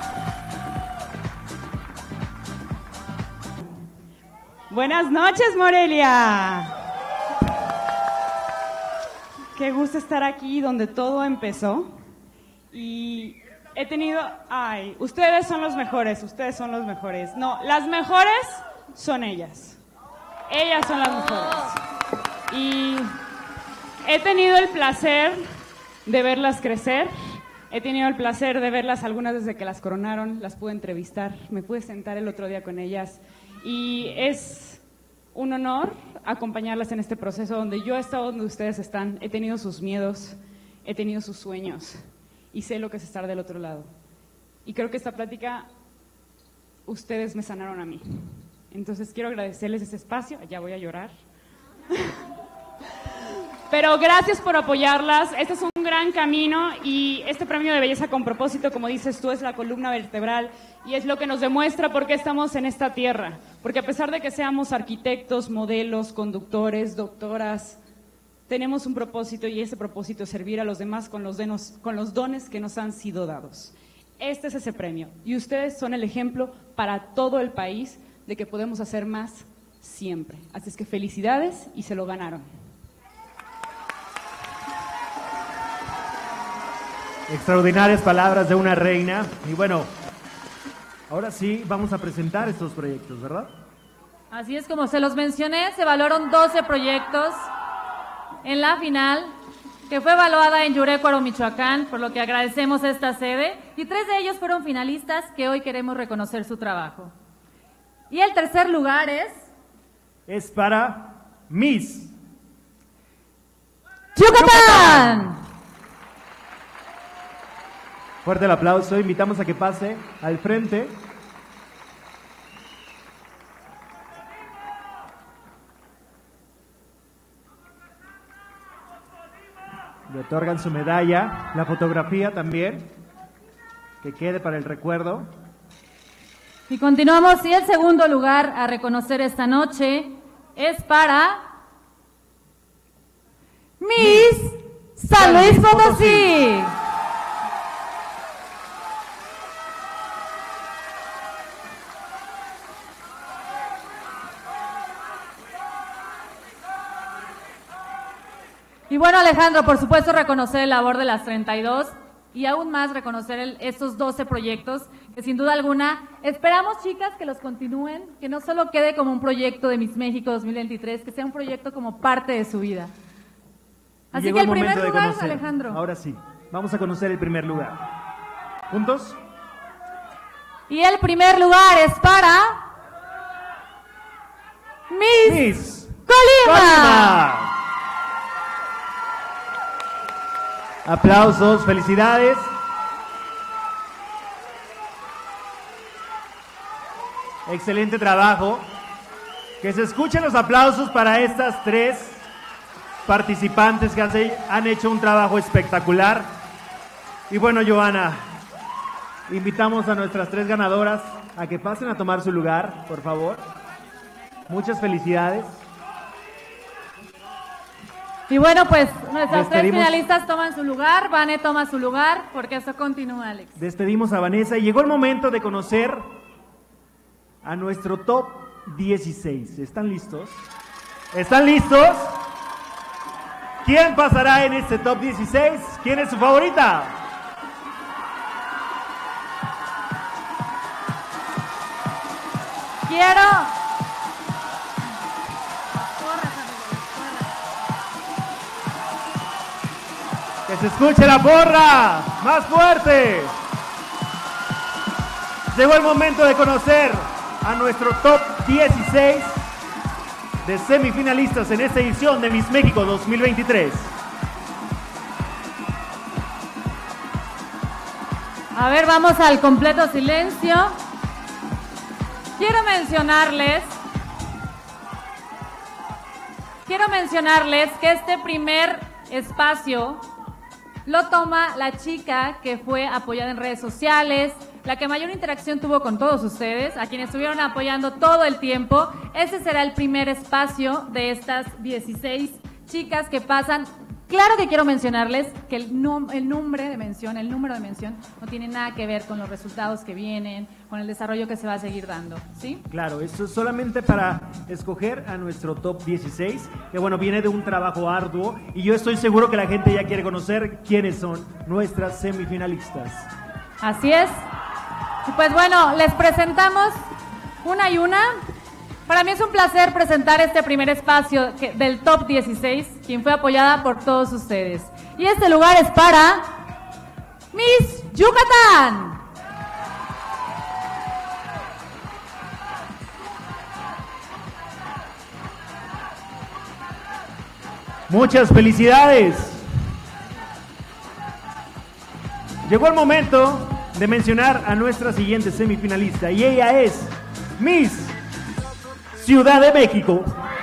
Buenas noches, Morelia. Qué gusto estar aquí donde todo empezó. Y he tenido... Ay, ustedes son los mejores. No, las mejores son ellas. Ellas son las mejores. Y he tenido el placer de verlas crecer. He tenido el placer de verlas algunas desde que las coronaron. Las pude entrevistar. Me pude sentar el otro día con ellas. Y es un honor acompañarlas en este proceso donde yo he estado donde ustedes están, he tenido sus miedos, he tenido sus sueños y sé lo que es estar del otro lado. Y creo que esta plática, ustedes me sanaron a mí. Entonces quiero agradecerles este espacio, ya voy a llorar. Pero gracias por apoyarlas, este es un gran camino y este premio de Belleza con Propósito, como dices tú, es la columna vertebral y es lo que nos demuestra por qué estamos en esta tierra. Porque a pesar de que seamos arquitectos, modelos, conductores, doctoras, tenemos un propósito y ese propósito es servir a los demás con los dones que nos han sido dados. Este es ese premio y ustedes son el ejemplo para todo el país de que podemos hacer más siempre. Así es que felicidades y se lo ganaron. Extraordinarias palabras de una reina. Y bueno, ahora sí vamos a presentar estos proyectos, ¿verdad? Así es, como se los mencioné, se evaluaron 12 proyectos en la final, que fue evaluada en Yurecuaro, Michoacán, por lo que agradecemos esta sede, y 3 de ellos fueron finalistas que hoy queremos reconocer su trabajo. Y el tercer lugar es para Miss Yucatán. Fuerte el aplauso, invitamos a que pase al frente. Le otorgan su medalla, la fotografía también, que quede para el recuerdo. Y continuamos, y el segundo lugar a reconocer esta noche es para Miss San Luis Potosí. Y bueno, Alejandro, por supuesto reconocer el labor de las 32 y aún más reconocer estos 12 proyectos que sin duda alguna esperamos, chicas, que los continúen, que no solo quede como un proyecto de Miss México 2023, que sea un proyecto como parte de su vida. Así que el primer lugar, Alejandro. Ahora sí, vamos a conocer el primer lugar. ¿Juntos? Y el primer lugar es para Miss Colima. Aplausos, felicidades. Excelente trabajo. Que se escuchen los aplausos para estas 3 participantes que han hecho un trabajo espectacular. Y bueno, Johanna, invitamos a nuestras 3 ganadoras a que pasen a tomar su lugar, por favor. Muchas felicidades. Y bueno, pues nuestras 3 finalistas toman su lugar, Vane toma su lugar, porque eso continúa, Alex. Despedimos a Vanessa y llegó el momento de conocer a nuestro top 16. ¿Están listos? ¿Están listos? ¿Quién pasará en este top 16? ¿Quién es su favorita? Quiero... ¡Que se escuche la porra! ¡Más fuerte! Llegó el momento de conocer a nuestro top 16 de semifinalistas en esta edición de Miss México 2023. A ver, vamos al completo silencio. Quiero mencionarles que este primer espacio lo toma la chica que fue apoyada en redes sociales, la que mayor interacción tuvo con todos ustedes, a quienes estuvieron apoyando todo el tiempo. Ese será el primer espacio de estas 16 chicas que pasan. Claro que quiero mencionarles que el número de mención no tiene nada que ver con los resultados que vienen, con el desarrollo que se va a seguir dando, ¿sí? Claro, esto es solamente para escoger a nuestro top 16, que bueno, viene de un trabajo arduo y yo estoy seguro que la gente ya quiere conocer quiénes son nuestras semifinalistas. Así es. Y pues bueno, les presentamos una y una. Para mí es un placer presentar este primer espacio del Top 16, quien fue apoyada por todos ustedes. Y este lugar es para Miss Yucatán. Muchas felicidades. Llegó el momento de mencionar a nuestra siguiente semifinalista y ella es Miss Ciudad de México.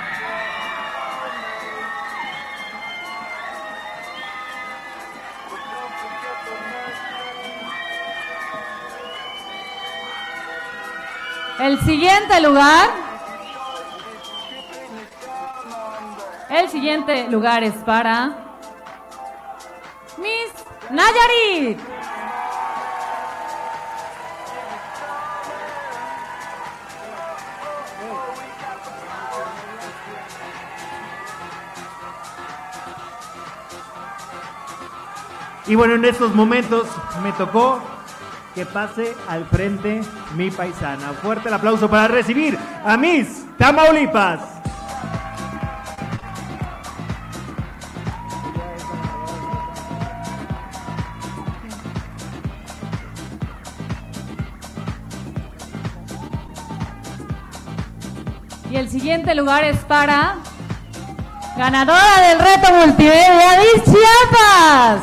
El siguiente lugar es para Miss Nayarit. Y bueno, en estos momentos me tocó que pase al frente mi paisana. Fuerte el aplauso para recibir a Miss Tamaulipas. Y el siguiente lugar es para ganadora del reto multimedia, Miss Chiapas.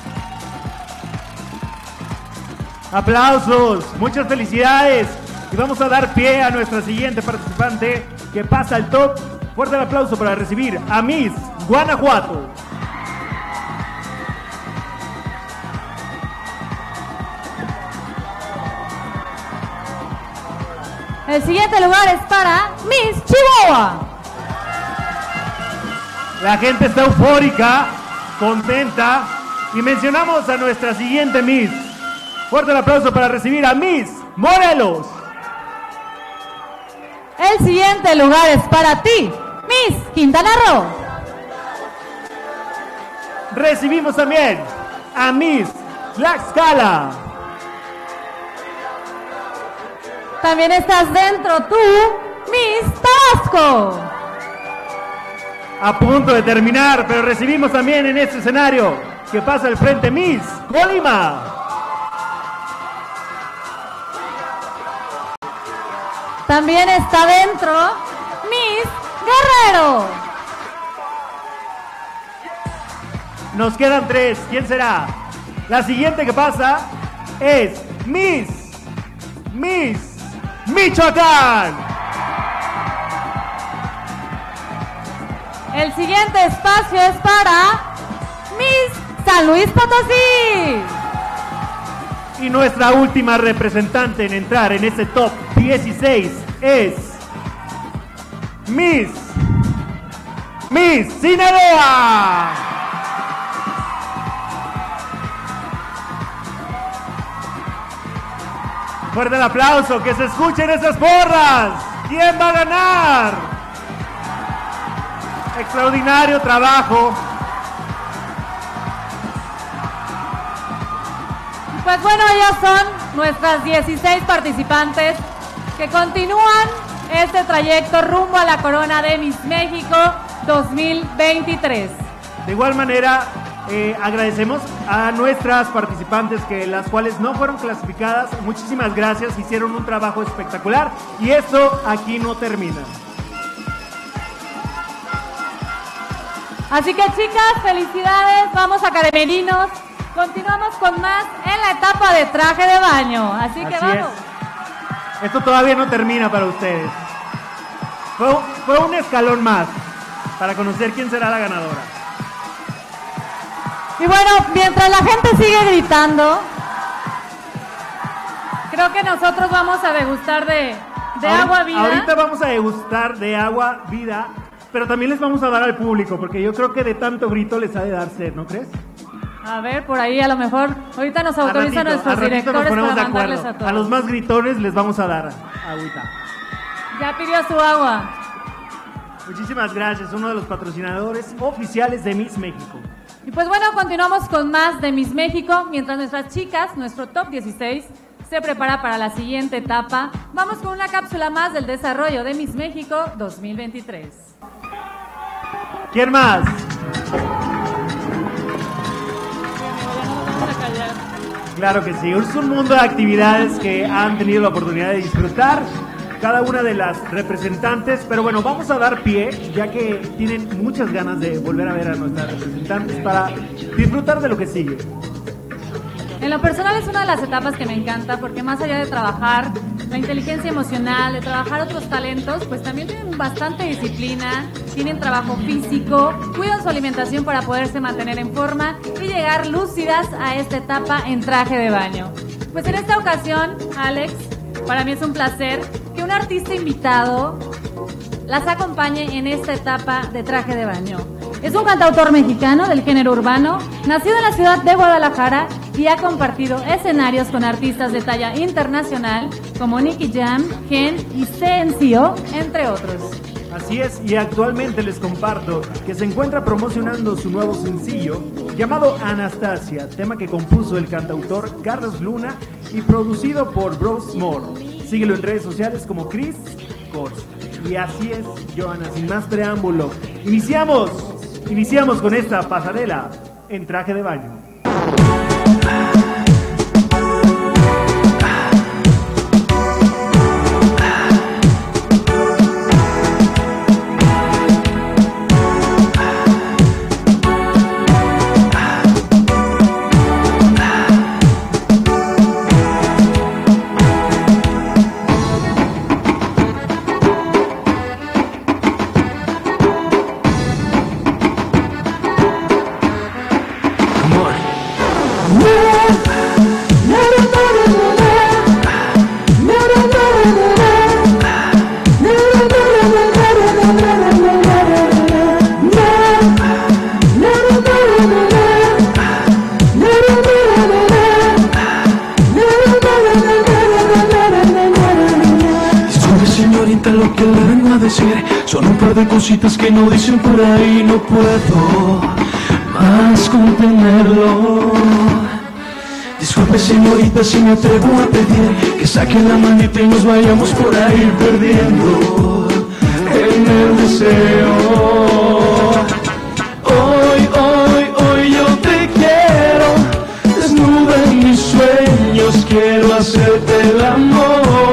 Aplausos, muchas felicidades. Y vamos a dar pie a nuestra siguiente participante que pasa al top. Fuerte el aplauso para recibir a Miss Guanajuato. El siguiente lugar es para Miss Chihuahua. La gente está eufórica, contenta. Y mencionamos a nuestra siguiente Miss. Fuerte el aplauso para recibir a Miss Morelos. El siguiente lugar es para ti, Miss Quintana Roo. Recibimos también a Miss Tlaxcala. También estás dentro tú, Miss Tabasco. A punto de terminar, pero recibimos también en este escenario que pasa al frente Miss Colima. También está dentro Miss Guerrero. Nos quedan 3. ¿Quién será? La siguiente que pasa es Miss Michoacán. El siguiente espacio es para Miss San Luis Potosí. Y nuestra última representante en entrar en este top 16 es Miss Sinaloa. Fuerte el aplauso, que se escuchen esas porras. ¿Quién va a ganar? Extraordinario trabajo. Pues bueno, ellas son nuestras 16 participantes que continúan este trayecto rumbo a la corona de Miss México 2023. De igual manera, agradecemos a nuestras participantes, que las cuales no fueron clasificadas. Muchísimas gracias, hicieron un trabajo espectacular y esto aquí no termina. Así que chicas, felicidades, vamos a Caremerinos. Continuamos con más en la etapa de traje de baño, así que vamos. Esto todavía no termina para ustedes. Fue un escalón más para conocer quién será la ganadora. Y bueno, mientras la gente sigue gritando, creo que nosotros vamos a degustar de agua vida. Ahorita vamos a degustar de agua vida, pero también les vamos a dar al público, porque yo creo que de tanto grito les ha de dar sed, ¿no crees? A ver, por ahí a lo mejor, ahorita nos autorizan nuestros directores para mandarles a todos. A los más gritones les vamos a dar agüita. Ya pidió su agua. Muchísimas gracias, uno de los patrocinadores oficiales de Miss México. Y pues bueno, continuamos con más de Miss México, mientras nuestras chicas, nuestro top 16, se prepara para la siguiente etapa. Vamos con una cápsula más del desarrollo de Miss México 2023. ¿Quién más? Claro que sí, es un mundo de actividades que han tenido la oportunidad de disfrutar cada una de las representantes, pero bueno, vamos a dar pie, ya que tienen muchas ganas de volver a ver a nuestras representantes para disfrutar de lo que sigue. En lo personal es una de las etapas que me encanta, porque más allá de trabajar la inteligencia emocional, de trabajar otros talentos, pues también tienen bastante disciplina, tienen trabajo físico, cuidan su alimentación para poderse mantener en forma y llegar lúcidas a esta etapa en traje de baño. Pues en esta ocasión, Alex, para mí es un placer que un artista invitado las acompañe en esta etapa de traje de baño. Es un cantautor mexicano del género urbano, nacido en la ciudad de Guadalajara y ha compartido escenarios con artistas de talla internacional como Nicky Jam, Gen y CNCO, entre otros. Así es, y actualmente les comparto que se encuentra promocionando su nuevo sencillo llamado Anastasia, tema que compuso el cantautor Carlos Luna y producido por Bros More. Síguelo en redes sociales como Chris Corsa. Y así es, Johanna, sin más preámbulo, iniciamos con esta pasarela en traje de baño. vengo a decir son un par de cositas que no dicen por ahí. No puedo más contenerlo. Disculpe señorita si me atrevo a pedir que saquen la manita y nos vayamos por ahí perdiendo en el deseo. Hoy yo te quiero, desnuda en mis sueños, quiero hacerte el amor.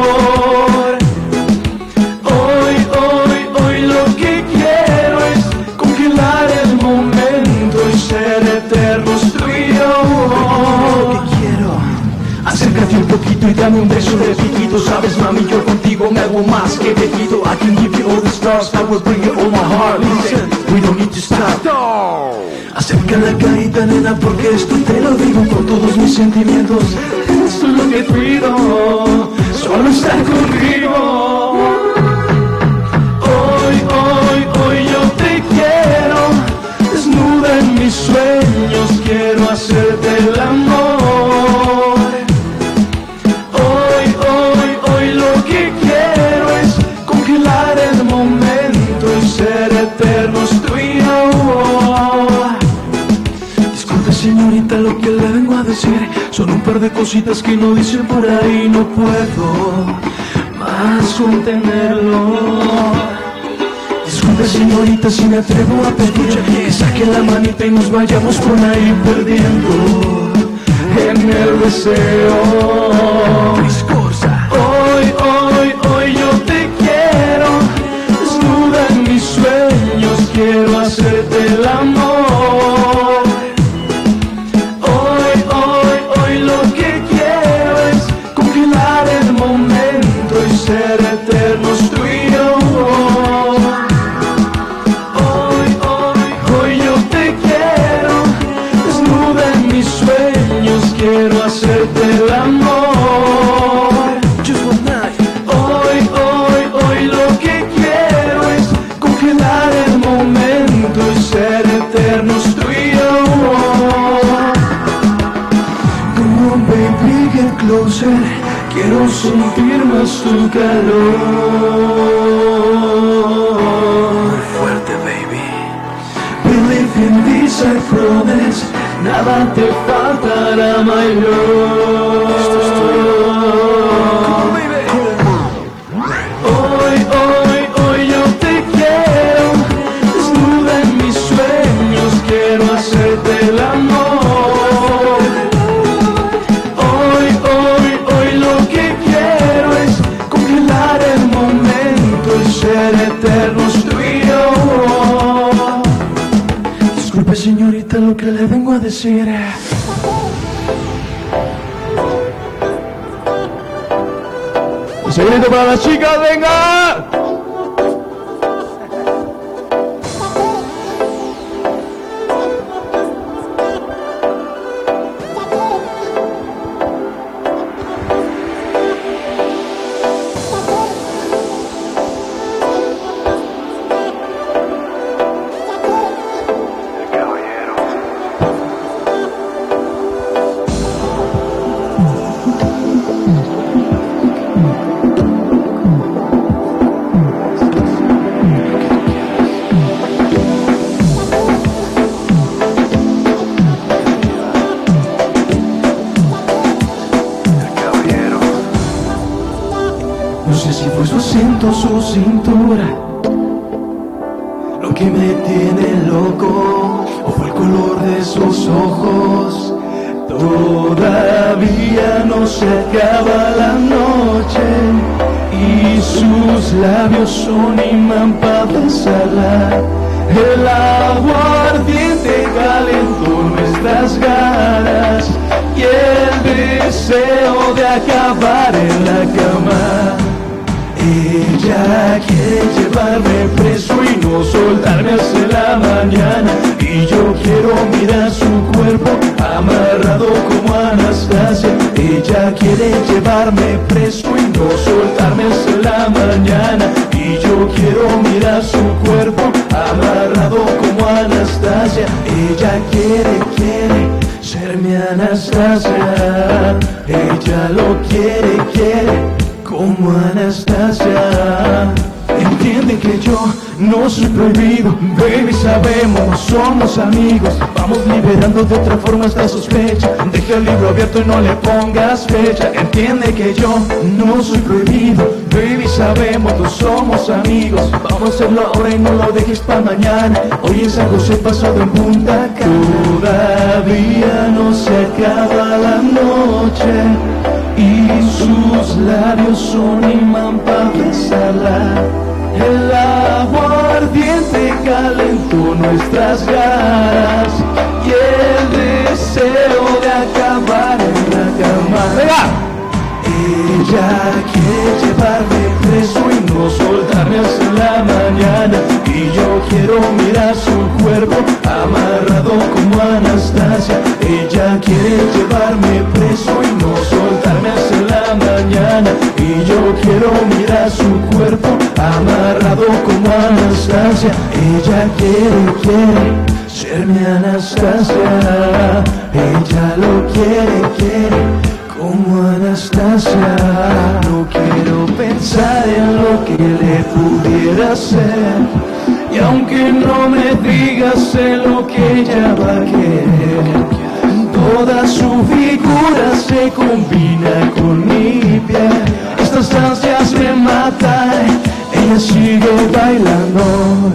Hoy lo que quiero es congelar el momento y ser eternos tú y yo. Lo que quiero, acércate un poquito y dame un beso de piquito. Sabes mami, yo contigo me hago más que viejito. I can give you all the stars, I will bring you all my heart. Listen, we don't need to stop. Acerca la carita nena porque esto te lo digo con todos mis sentimientos. Esto es lo que pido, solo estar conmigo. Hoy yo te quiero, desnuda en mis sueños, quiero hacerte el amor. Hoy lo que quiero es congelar el momento y ser eternos tú y yo. Disculpe señorita lo que le vengo a decir son un par de cositas que no dicen por ahí. No puedo más contenerlo. Disculpe señorita si me atrevo a pedir que saque la manita y nos vayamos por ahí perdiendo en el deseo. Hoy yo te quiero, desnuda en mis sueños, quiero hacerte el amor. Hoy lo que quiero es congelar el momento y ser eternos tú y yo. Hoy yo te quiero, desnuda en mis sueños, quiero hacerte el amor. Just one night. Hoy lo que quiero es congelar el momento y ser eternos tú y yo. Come on baby, get closer, quiero sentir más tu calor. Fuerte baby. Believe in this, I promise, nada te faltará, my love. Hoy yo te quiero, desnuda en mis sueños, quiero hacerte el amor. Hoy lo que quiero es congelar el momento y ser eternos tú y yo. Disculpe señorita lo que le vengo a decir. Un segundito para las chicas, venga. No sé si fue su acento, su cintura, lo que me tiene loco, o fue el color de sus ojos. Todavía no se acaba la noche y sus labios son imán para desalar. El agua ardiente calentó nuestras ganas y el deseo de acabar en la cama. Ella quiere llevarme preso y no soltarme hasta la mañana. Y yo quiero mirar su cuerpo amarrado como Anastasia. Ella quiere llevarme preso y no soltarme hasta la mañana. Y yo quiero mirar su cuerpo amarrado como Anastasia. Ella quiere ser mi Anastasia. Ella lo quiere como Anastasia. Entiende que yo no soy prohibido, baby, sabemos, no somos amigos. Vamos liberando de otra forma esta sospecha. Deja el libro abierto y no le pongas fecha. Entiende que yo no soy prohibido, baby, sabemos, no somos amigos. Vamos a hacerlo ahora y no lo dejes para mañana. Hoy en San José pasado en Punta Cana. Todavía no se acaba la noche y sus labios son imán para besarla. El agua ardiente calentó nuestras ganas y el deseo de acabar en la cama. ¡Venga! Ella quiere llevarme preso y no soltarme hasta la mañana. Y yo quiero mirar su cuerpo amarrado como Anastasia. Ella quiere llevarme preso y no soltarme hasta la mañana. Y yo quiero mirar su cuerpo amarrado como Anastasia. Ella quiere ser mi Anastasia. Ella lo quiere como Anastasia. No quiero pensar en lo que le pudiera hacer. Y aunque no me digas, sé lo que ella va a querer. Toda su figura se combina con mi piel. Estas ansias me matan. Ella sigue bailando.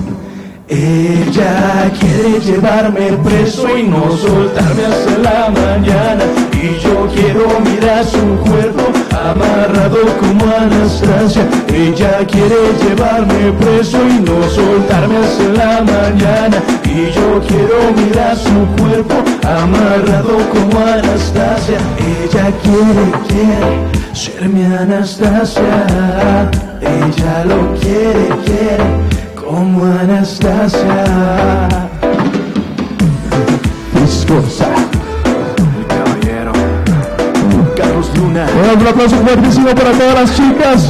Ella quiere llevarme preso y no soltarme hasta la mañana. Y yo quiero mirar su cuerpo amarrado como Anastasia. Ella quiere llevarme preso y no soltarme hasta la mañana. Y yo quiero mirar su cuerpo amarrado como Anastasia. Ella quiere ser mi Anastasia. Ella lo quiere como Anastasia. Viscosa. Caballero. Carlos Luna. Un aplauso fuertísimo para todas las chicas.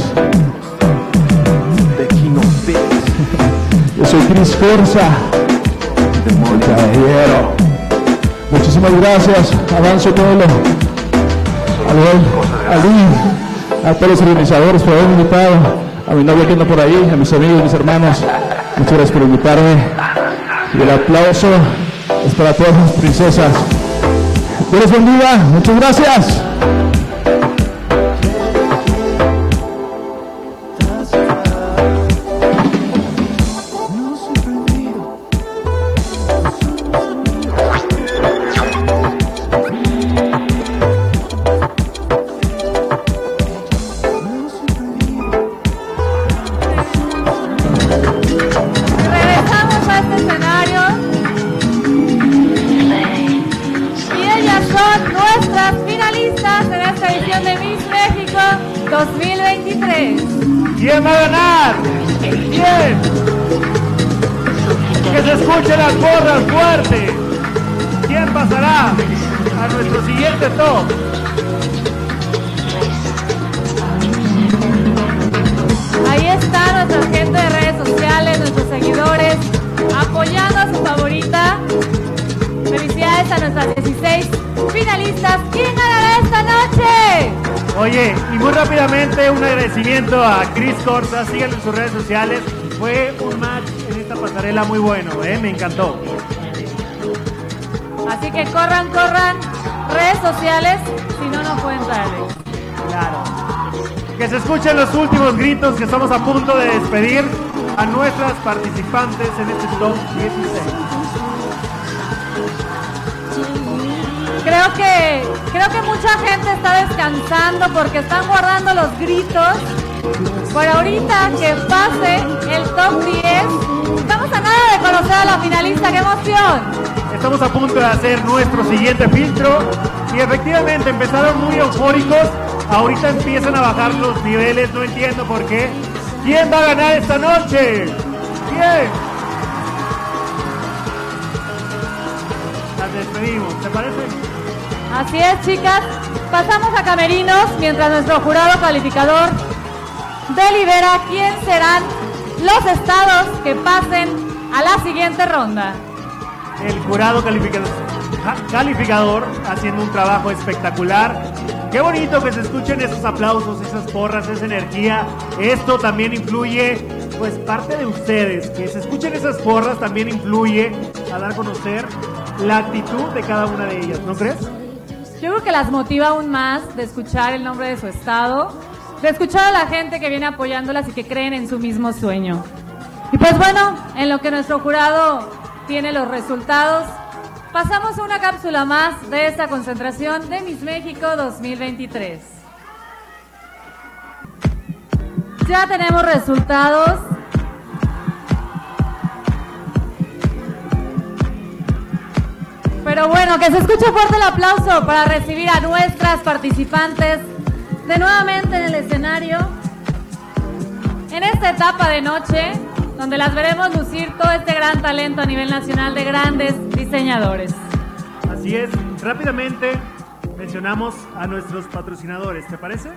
De Kino Fix. Yo soy Cris Corsa. Caballero. Muchísimas gracias. Avanzo todo lo. A todos los organizadores por haberme invitado. A mi novia que anda por ahí, a mis amigos, mis hermanos, muchas gracias por invitarme. Y el aplauso es para todas las princesas. Dios les bendiga, muchas gracias. ¿Quién va a ganar? ¿Quién? Que se escuchen las porras fuerte. ¿Quién pasará a nuestro siguiente top? Ahí está nuestra gente de redes sociales, nuestros seguidores, apoyando a su favorita. Felicidades a nuestras 16 finalistas. ¿Quién ganará esta noche? Oye, y muy rápidamente un agradecimiento a Cris Corsa, síganlo en sus redes sociales. Fue un match en esta pasarela muy bueno, me encantó. Así que corran, redes sociales, si no, no pueden darle. Claro. Que se escuchen los últimos gritos que estamos a punto de despedir a nuestras participantes en este top 16. Creo que mucha gente está descansando porque están guardando los gritos. Por ahorita que pase el top 10, estamos a nada de conocer a la finalista. ¡Qué emoción! Estamos a punto de hacer nuestro siguiente filtro y efectivamente empezaron muy eufóricos. Ahorita empiezan a bajar los niveles, no entiendo por qué. ¿Quién va a ganar esta noche? ¿Quién? Las despedimos, ¿te parece? Así es, chicas. Pasamos a camerinos mientras nuestro jurado calificador delibera quién serán los estados que pasen a la siguiente ronda. El jurado calificador haciendo un trabajo espectacular. Qué bonito que se escuchen esos aplausos, esas porras, esa energía. Esto también influye pues parte de ustedes. Que se escuchen esas porras también influye a dar a conocer la actitud de cada una de ellas, ¿no crees? Yo creo que las motiva aún más de escuchar el nombre de su estado, de escuchar a la gente que viene apoyándolas y que creen en su mismo sueño. Y pues bueno, en lo que nuestro jurado tiene los resultados, pasamos a una cápsula más de esta concentración de Miss México 2023. Ya tenemos resultados. Pero bueno, que se escuche fuerte el aplauso para recibir a nuestras participantes de nuevamente en el escenario en esta etapa de noche, donde las veremos lucir todo este gran talento a nivel nacional de grandes diseñadores. Así es, rápidamente mencionamos a nuestros patrocinadores, ¿te parece?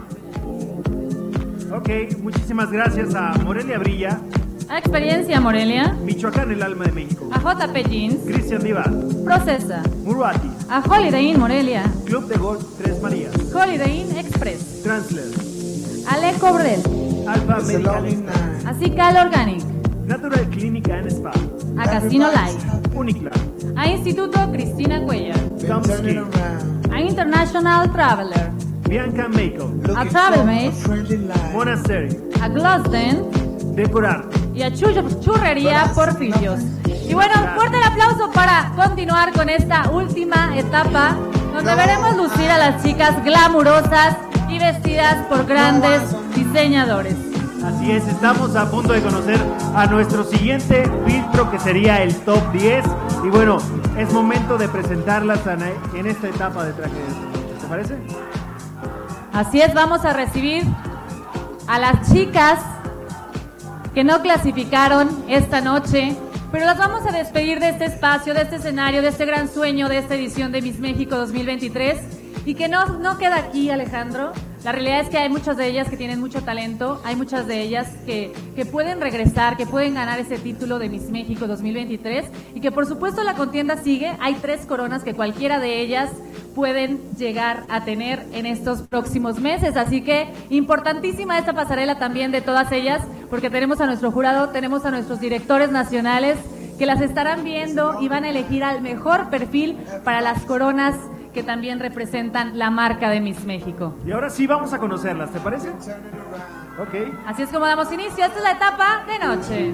Ok, muchísimas gracias a Morelia Brilla, A Experiencia Morelia, Michoacán, el alma de México, a JP Jeans, Cristian Divar, Procesa, Muruati, a Holiday Inn Morelia, Club de Golf Tres Marías, Holiday Inn Express, Transler, Aleco Brel, Alfa Medical, a Cical Organic, Natural Clínica and Spa, a Casino Life, Unicla, a Instituto Cristina Cuellar, Comsky, a International Traveler, Bianca Makeup, a Travelmate, Monastery, a Glosden Decorarte. y a Churrería Porfirios. Y bueno, fuerte el aplauso para continuar con esta última etapa, donde veremos lucir a las chicas glamurosas y vestidas por grandes diseñadores. Así es, estamos a punto de conocer a nuestro siguiente filtro, que sería el top 10. Y bueno, es momento de presentarlas en esta etapa de traje. ¿Te parece? Así es, vamos a recibir a las chicas que no clasificaron esta noche, pero las vamos a despedir de este espacio, de este escenario, de este gran sueño, de esta edición de Miss México 2023. Y que no queda aquí, Alejandro. La realidad es que hay muchas de ellas que tienen mucho talento, hay muchas de ellas que pueden regresar, que pueden ganar ese título de Miss México 2023 y que por supuesto la contienda sigue. Hay 3 coronas que cualquiera de ellas pueden llegar a tener en estos próximos meses, así que importantísima esta pasarela también de todas ellas, porque tenemos a nuestro jurado, tenemos a nuestros directores nacionales que las estarán viendo y van a elegir al mejor perfil para las coronas que también representan la marca de Miss México. Y ahora sí vamos a conocerlas, ¿te parece? Ok. Así es como damos inicio. Esta es la etapa de noche.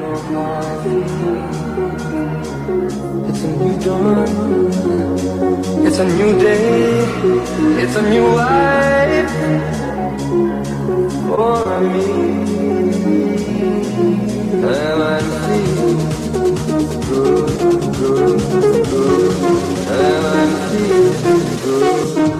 It's a new dawn, it's a new day, it's a new life for me, and I'm feeling good, good, good, and I'm feeling good.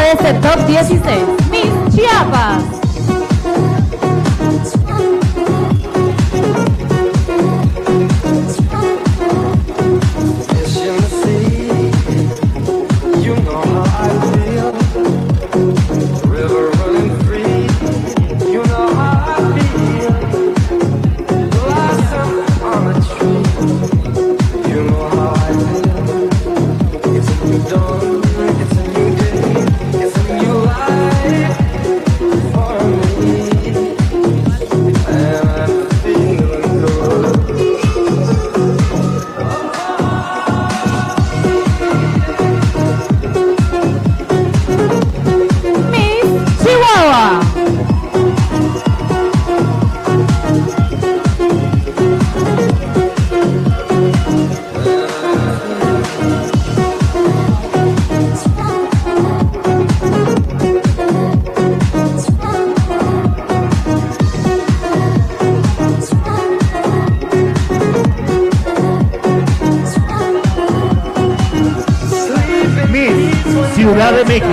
de este top 16, Miss Chiapas. Ciudad de México.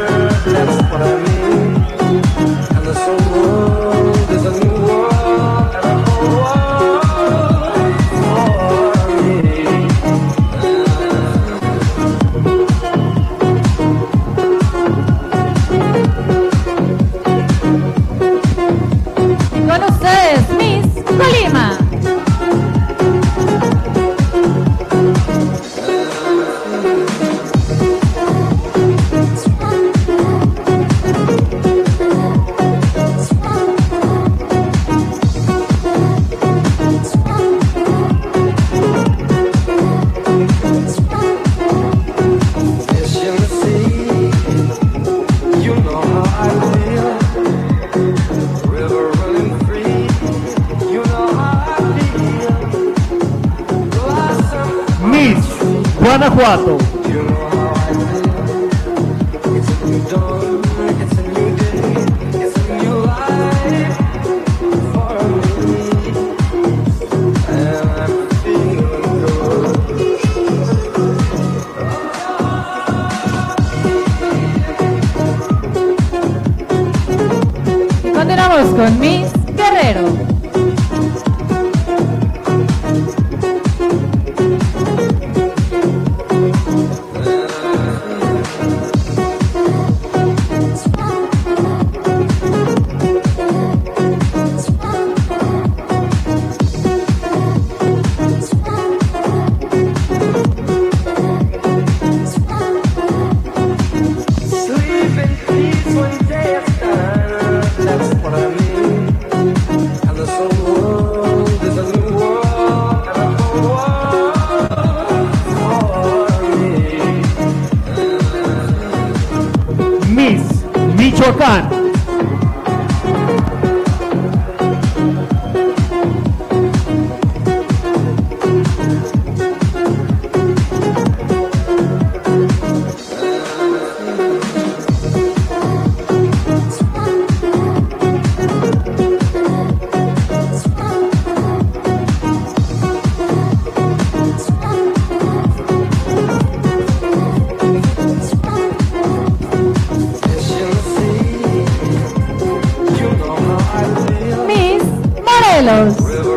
Con ustedes, Miss Colima. Miss Guanajuato. Continuamos con Miss Guerrero. Miss Michoacán. Miss Morelos.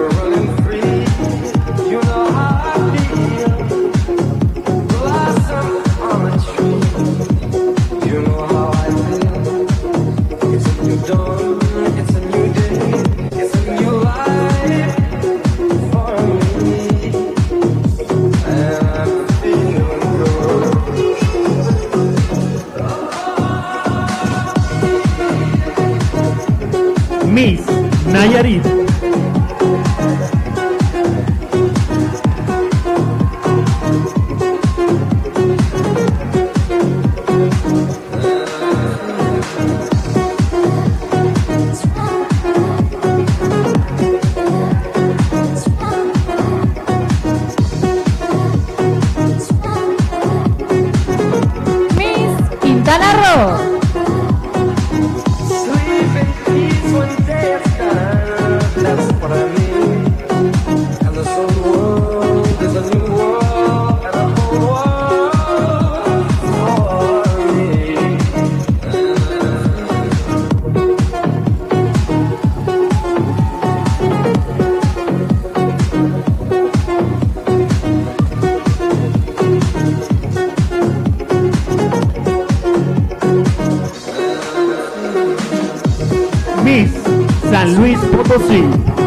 Miss Nayarit. Miss Quintana Roo. Miss San Luis Potosí.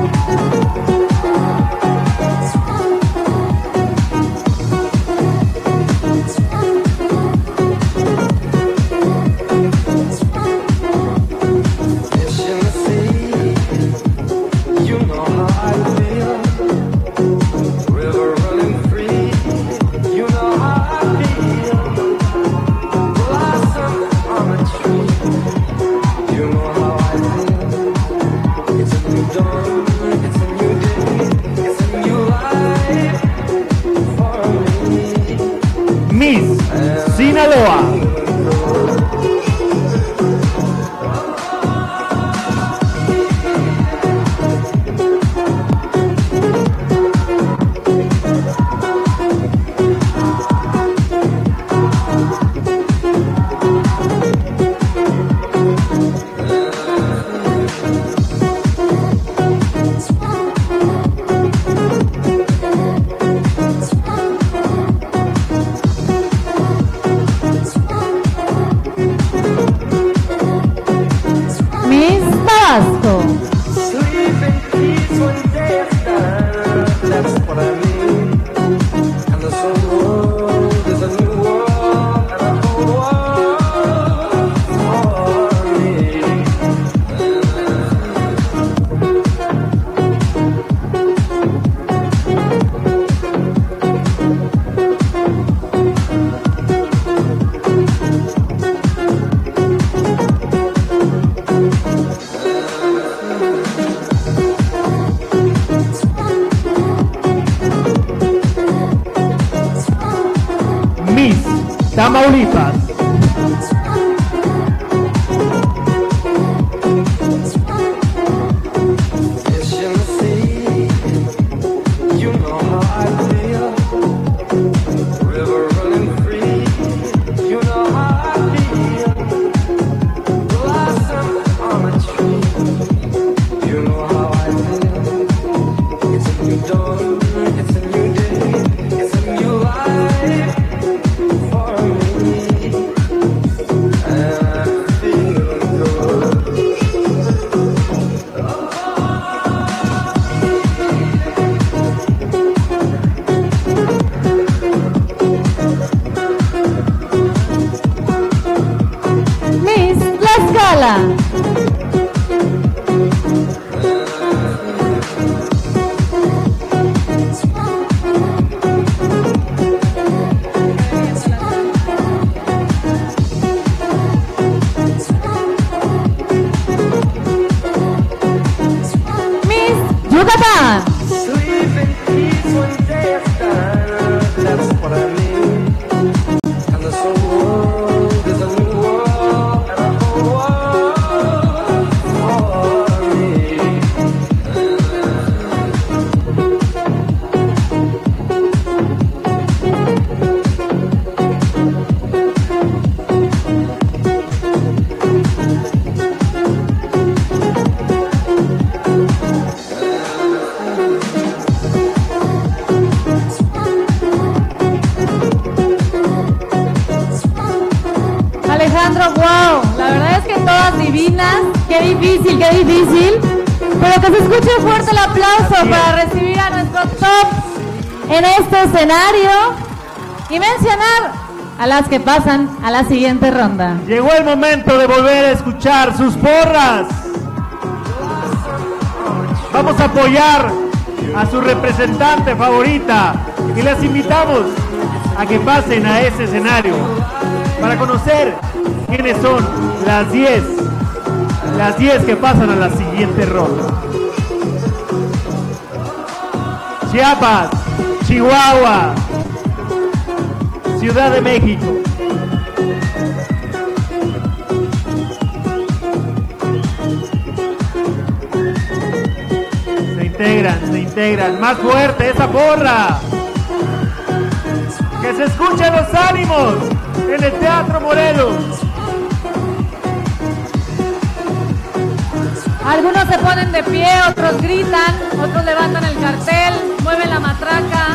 Miss Sinaloa. Miss Tabasco. Miss Tamaulipas. Miss Tlaxcala. Miss Yucatán. Alejandro, wow, la verdad es que todas divinas, qué difícil, pero que se escuche fuerte el aplauso para recibir a nuestro top en este escenario y mencionar a las que pasan a la siguiente ronda. Llegó el momento de volver a escuchar sus porras. Vamos a apoyar a su representante favorita y les invitamos a que pasen a ese escenario para conocer quiénes son las 10 que pasan a la siguiente ronda. Chiapas, Chihuahua, Ciudad de México. Se integran, más fuerte esa porra. Que se escuchen los ánimos en el Teatro Morelos. Algunos se ponen de pie, otros gritan, otros levantan el cartel, mueven la matraca.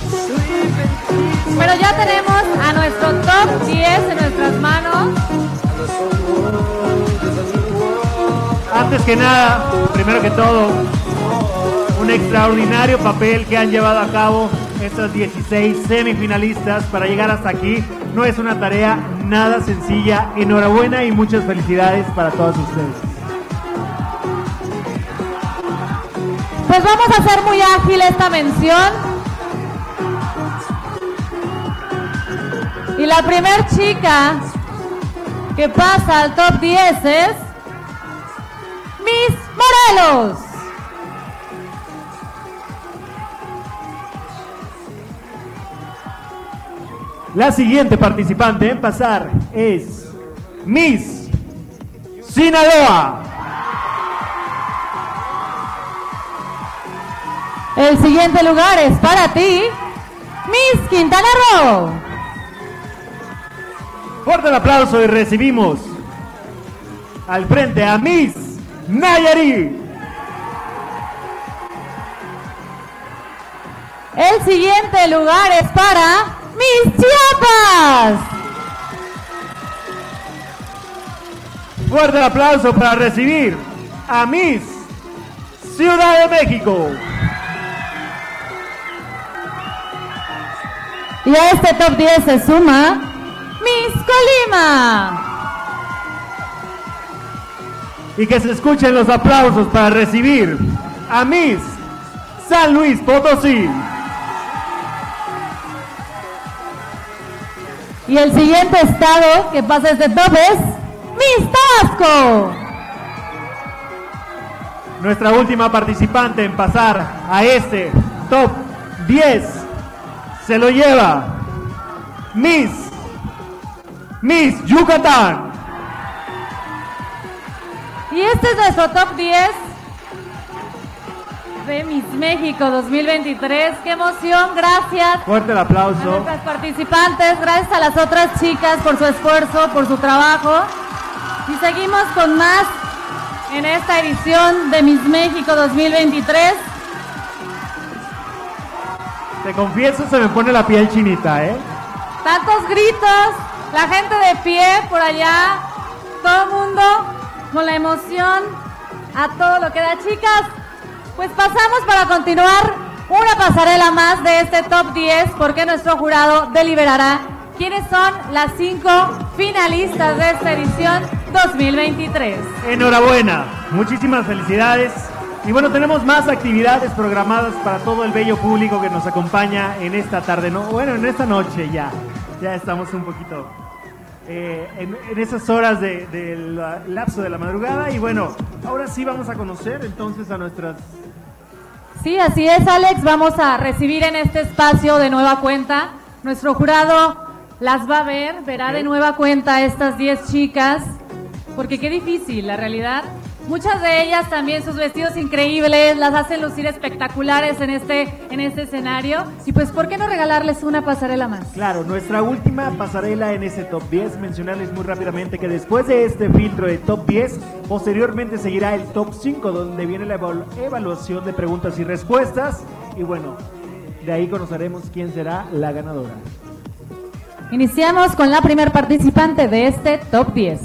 Pero ya tenemos a nuestro top 10 en nuestras manos. A Antes que nada, primero que todo, un extraordinario papel que han llevado a cabo estas 16 semifinalistas para llegar hasta aquí. No es una tarea nada sencilla. Enhorabuena y muchas felicidades para todos ustedes. Pues vamos a hacer muy ágil esta mención. Y la primer chica que pasa al top 10 es Miss Morelos. La siguiente participante en pasar es Miss Sinaloa. El siguiente lugar es para ti, Miss Quintana Roo. Fuerte el aplauso y recibimos al frente a Miss Nayarit. El siguiente lugar es para Miss Chiapas. Fuerte el aplauso para recibir a Miss Ciudad de México. Y a este top 10 se suma Miss Colima. Y que se escuchen los aplausos para recibir a Miss San Luis Potosí. Y el siguiente estado que pasa este top es Miss Tabasco. Nuestra última participante en pasar a este top 10 se lo lleva Miss Yucatán. Y este es nuestro top 10 de Miss México 2023. ¡Qué emoción! Gracias Fuerte el a aplauso. nuestras participantes, gracias a las otras chicas por su esfuerzo, por su trabajo. Y seguimos con más en esta edición de Miss México 2023. Te confieso, se me pone la piel chinita, ¿eh? Tantos gritos, la gente de pie por allá, todo el mundo con la emoción a todo lo que da. Chicas, pues pasamos para continuar una pasarela más de este top 10 porque nuestro jurado deliberará quiénes son las 5 finalistas de esta edición 2023. Enhorabuena, muchísimas felicidades. Y bueno, tenemos más actividades programadas para todo el bello público que nos acompaña en esta tarde, ¿no? Bueno, en esta noche ya estamos un poquito en esas horas del lapso de la madrugada. Y bueno, ahora sí vamos a conocer entonces a nuestras... Sí, así es, Alex. Vamos a recibir en este espacio de nueva cuenta. Nuestro jurado las va a ver, verá de nueva cuenta a estas 10 chicas, porque qué difícil, la realidad. Muchas de ellas también sus vestidos increíbles, las hacen lucir espectaculares en este escenario. Y pues, ¿por qué no regalarles una pasarela más? Claro, nuestra última pasarela en ese top 10, mencionarles muy rápidamente que después de este filtro de top 10, posteriormente seguirá el top 5, donde viene la evaluación de preguntas y respuestas. Y bueno, de ahí conoceremos quién será la ganadora. Iniciamos con la primer participante de este top 10.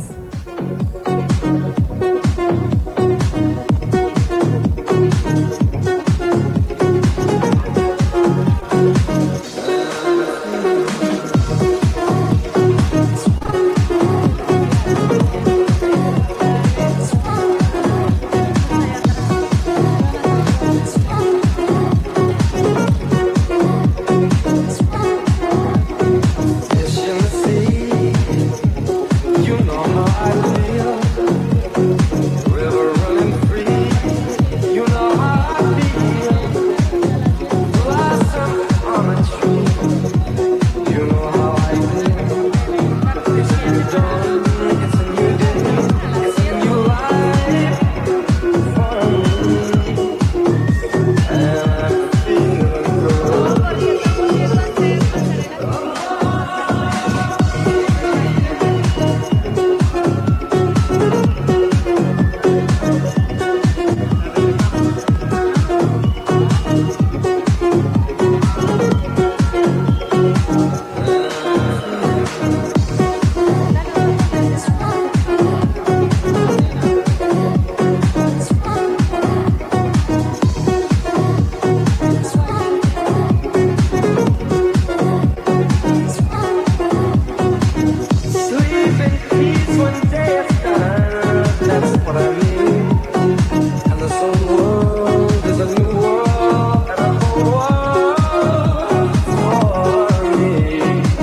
You know how what I mean. And this whole world is a new world, and a whole world for me.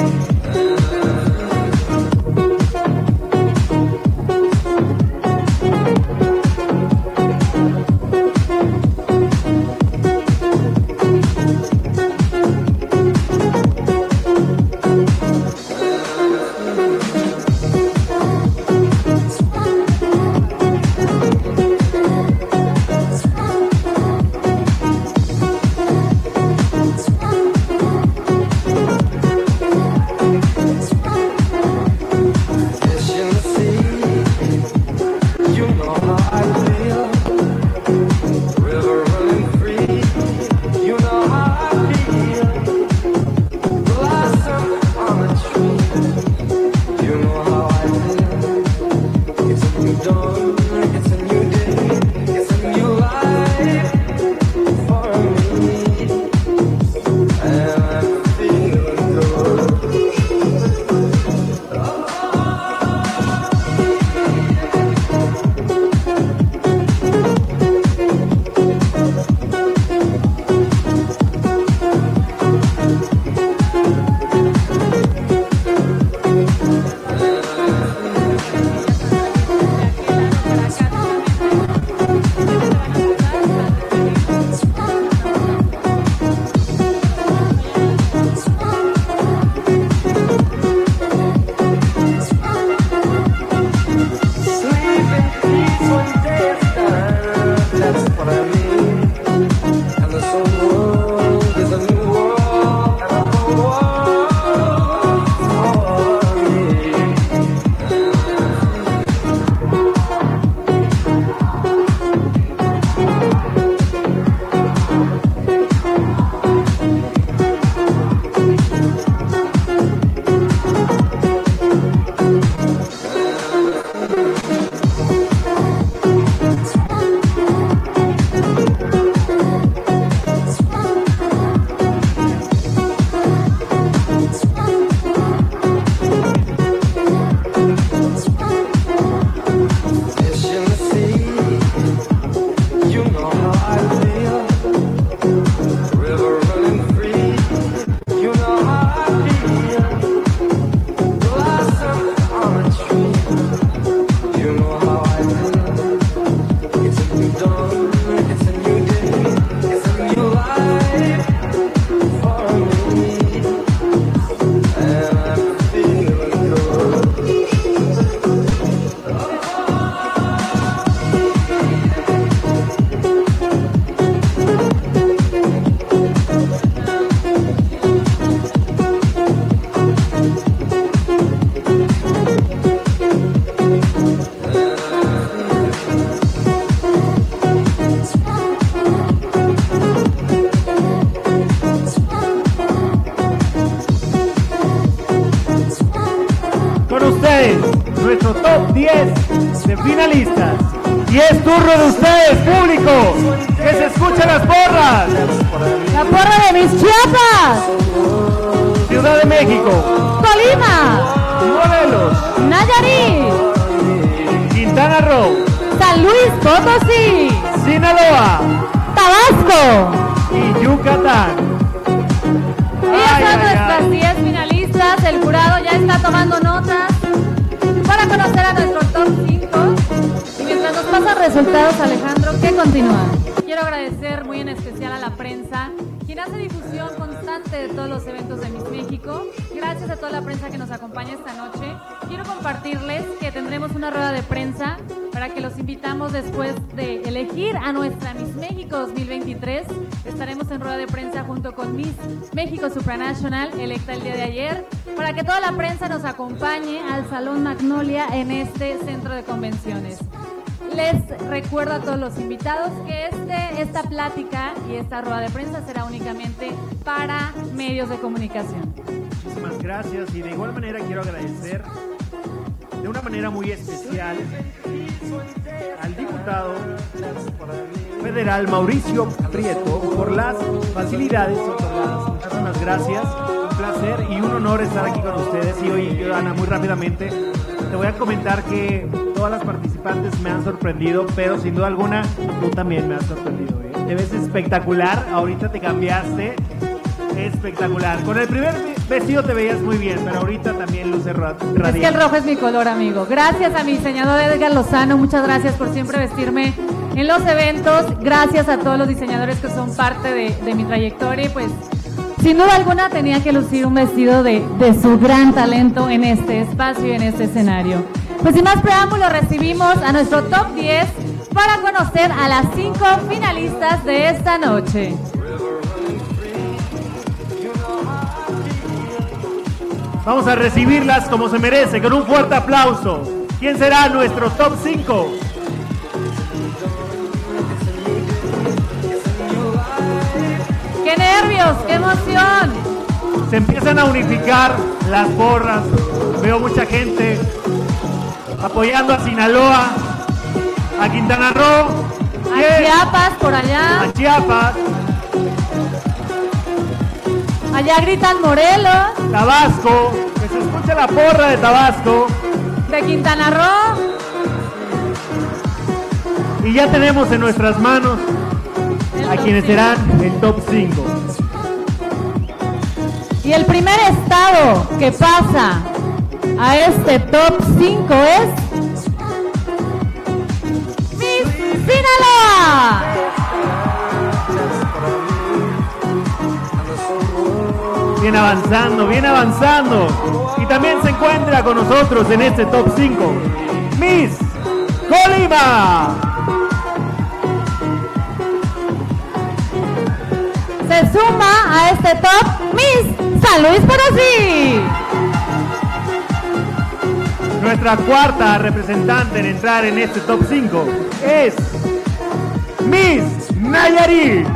Nuestro top 10 de finalistas. Y es turno de ustedes, público, que se escuchen las porras. La porra de mis Chiapas, Ciudad de México, Colima, Morelos, Nayarit, Quintana Roo, San Luis Potosí, Sinaloa, Tabasco y Yucatán. Ellas son nuestras 10 finalistas. El jurado ya está tomando notas para conocer a nuestro top 5. Y mientras nos pasan resultados, Alejandro, ¿qué continúa? Quiero agradecer muy en especial a la prensa, quien hace difusión constante de todos los eventos de Miss México. Gracias a toda la prensa que nos acompaña esta noche. Quiero compartirles que tendremos una rueda de prensa para que los invitamos después de elegir a nuestra Miss México 2023. Estaremos en rueda de prensa junto con Miss México Supranational, electa el día de ayer, para que toda la prensa nos acompañe al Salón Magnolia en este centro de convenciones. Les recuerdo a todos los invitados que esta plática y esta rueda de prensa será únicamente para medios de comunicación. Muchísimas gracias, y de igual manera quiero agradecer de una manera muy especial al diputado federal Mauricio Prieto por las facilidades otorgadas. Muchísimas gracias, un placer y un honor estar aquí con ustedes. Y hoy, Ana, muy rápidamente, te voy a comentar que todas las participantes me han sorprendido, pero sin duda alguna tú también me has sorprendido, ¿eh? Te ves espectacular, ahorita te cambiaste, espectacular. Con el primer vestido te veías muy bien, pero ahorita también luce radiante. Es que el rojo es mi color, amigo. Gracias a mi diseñador Edgar Lozano, muchas gracias por siempre vestirme en los eventos. Gracias a todos los diseñadores que son parte de mi trayectoria y pues sin duda alguna tenía que lucir un vestido de su gran talento en este espacio y en este escenario. Pues sin más preámbulo, recibimos a nuestro top 10 para conocer a las 5 finalistas de esta noche. Vamos a recibirlas como se merece, con un fuerte aplauso. ¿Quién será nuestro top 5? ¡Qué nervios! ¡Qué emoción! Se empiezan a unificar las porras. Veo mucha gente apoyando a Sinaloa, a Quintana Roo, a Chiapas por allá. A Chiapas. Allá gritan Morelos. Tabasco, que se escuche la porra de Tabasco. De Quintana Roo. Y ya tenemos en nuestras manos a quienes serán el top 5. Y el primer estado que pasa a este top 5 es Miss Sinaloa. Viene avanzando, viene avanzando. Y también se encuentra con nosotros en este top 5 Miss Colima. Se suma a este top Miss San Luis Potosí. Nuestra cuarta representante en entrar en este top 5 es Miss Nayarit.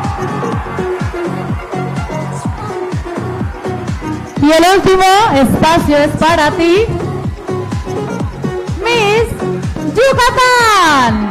Y el último espacio es para ti, Miss Yucatán.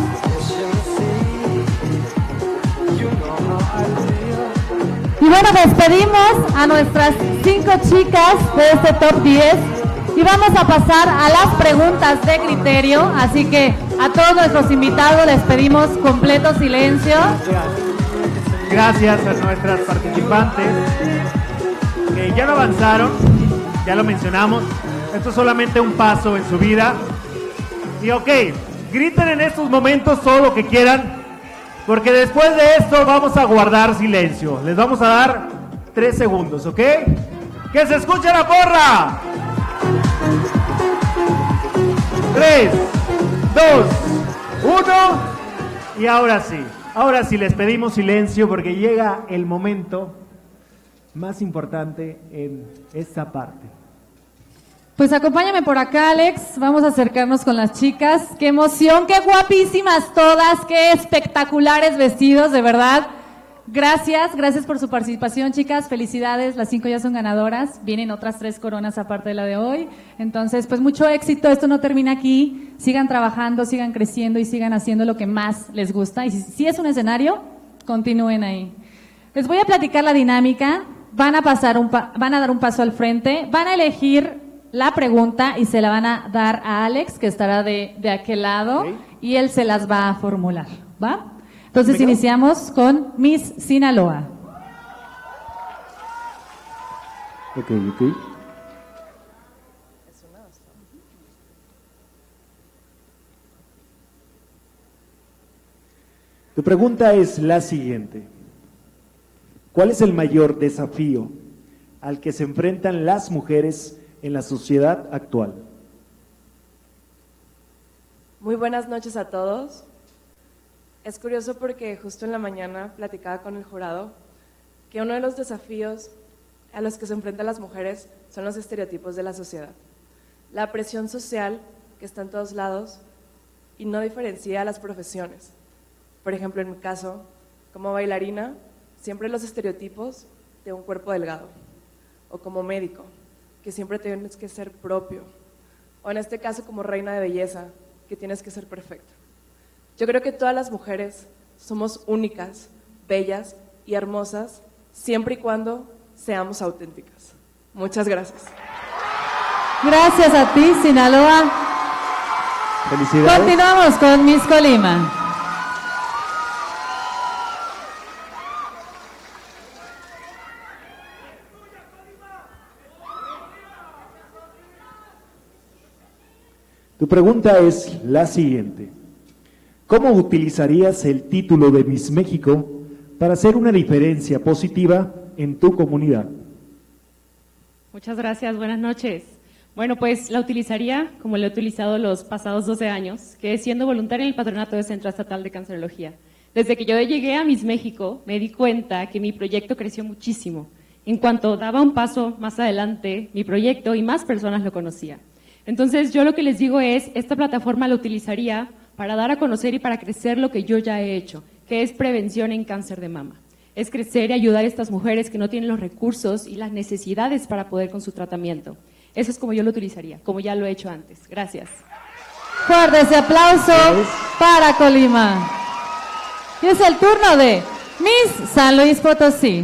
Y bueno, despedimos a nuestras 5 chicas de este top 10 y vamos a pasar a las preguntas de criterio, así que a todos nuestros invitados les pedimos completo silencio. Gracias a nuestras participantes que ya lo avanzaron, ya lo mencionamos, esto es solamente un paso en su vida. Y ok, griten en estos momentos todo lo que quieran, porque después de esto vamos a guardar silencio. Les vamos a dar 3 segundos, ¿ok? ¡Que se escuche la porra! 3, 2, 1 y ahora sí les pedimos silencio porque llega el momento más importante en esta parte. Pues acompáñame por acá, Alex. Vamos a acercarnos con las chicas. ¡Qué emoción! ¡Qué guapísimas todas! ¡Qué espectaculares vestidos, de verdad! Gracias por su participación, chicas. Felicidades, las 5 ya son ganadoras. Vienen otras 3 coronas aparte de la de hoy. Entonces, pues mucho éxito. Esto no termina aquí. Sigan trabajando, sigan creciendo y sigan haciendo lo que más les gusta. Y si es un escenario, continúen ahí. Les voy a platicar la dinámica. Van a dar un paso al frente. Van a elegir la pregunta y se la van a dar a Alex, que estará de aquel lado, okay, y él se las va a formular, ¿va? Entonces iniciamos con Miss Sinaloa. Ok. Tu pregunta es la siguiente. ¿Cuál es el mayor desafío al que se enfrentan las mujeres en la sociedad actual? Muy buenas noches a todos. Es curioso porque justo en la mañana platicaba con el jurado que uno de los desafíos a los que se enfrentan las mujeres son los estereotipos de la sociedad. La presión social que está en todos lados y no diferencia a las profesiones. Por ejemplo, en mi caso, como bailarina, siempre los estereotipos de un cuerpo delgado, o como médico, que siempre tienes que ser propio, o en este caso como reina de belleza, que tienes que ser perfecto. Yo creo que todas las mujeres somos únicas, bellas y hermosas, siempre y cuando seamos auténticas. Muchas gracias. Gracias a ti, Sinaloa. Felicidades. Continuamos con Miss Colima. Tu pregunta es la siguiente. ¿Cómo utilizarías el título de Miss México para hacer una diferencia positiva en tu comunidad? Muchas gracias, buenas noches. Bueno, pues la utilizaría como la he utilizado los pasados 12 años, que es siendo voluntaria en el Patronato del Centro Estatal de Cancerología. Desde que yo llegué a Miss México, me di cuenta que mi proyecto creció muchísimo. En cuanto daba un paso más adelante, mi proyecto y más personas lo conocían. Entonces, yo lo que les digo es, esta plataforma la utilizaría para dar a conocer y para crecer lo que yo ya he hecho, que es prevención en cáncer de mama. Es crecer y ayudar a estas mujeres que no tienen los recursos y las necesidades para poder con su tratamiento. Eso es como yo lo utilizaría, como ya lo he hecho antes. Gracias. Fuerte ese aplauso para Colima. Y es el turno de Miss San Luis Potosí.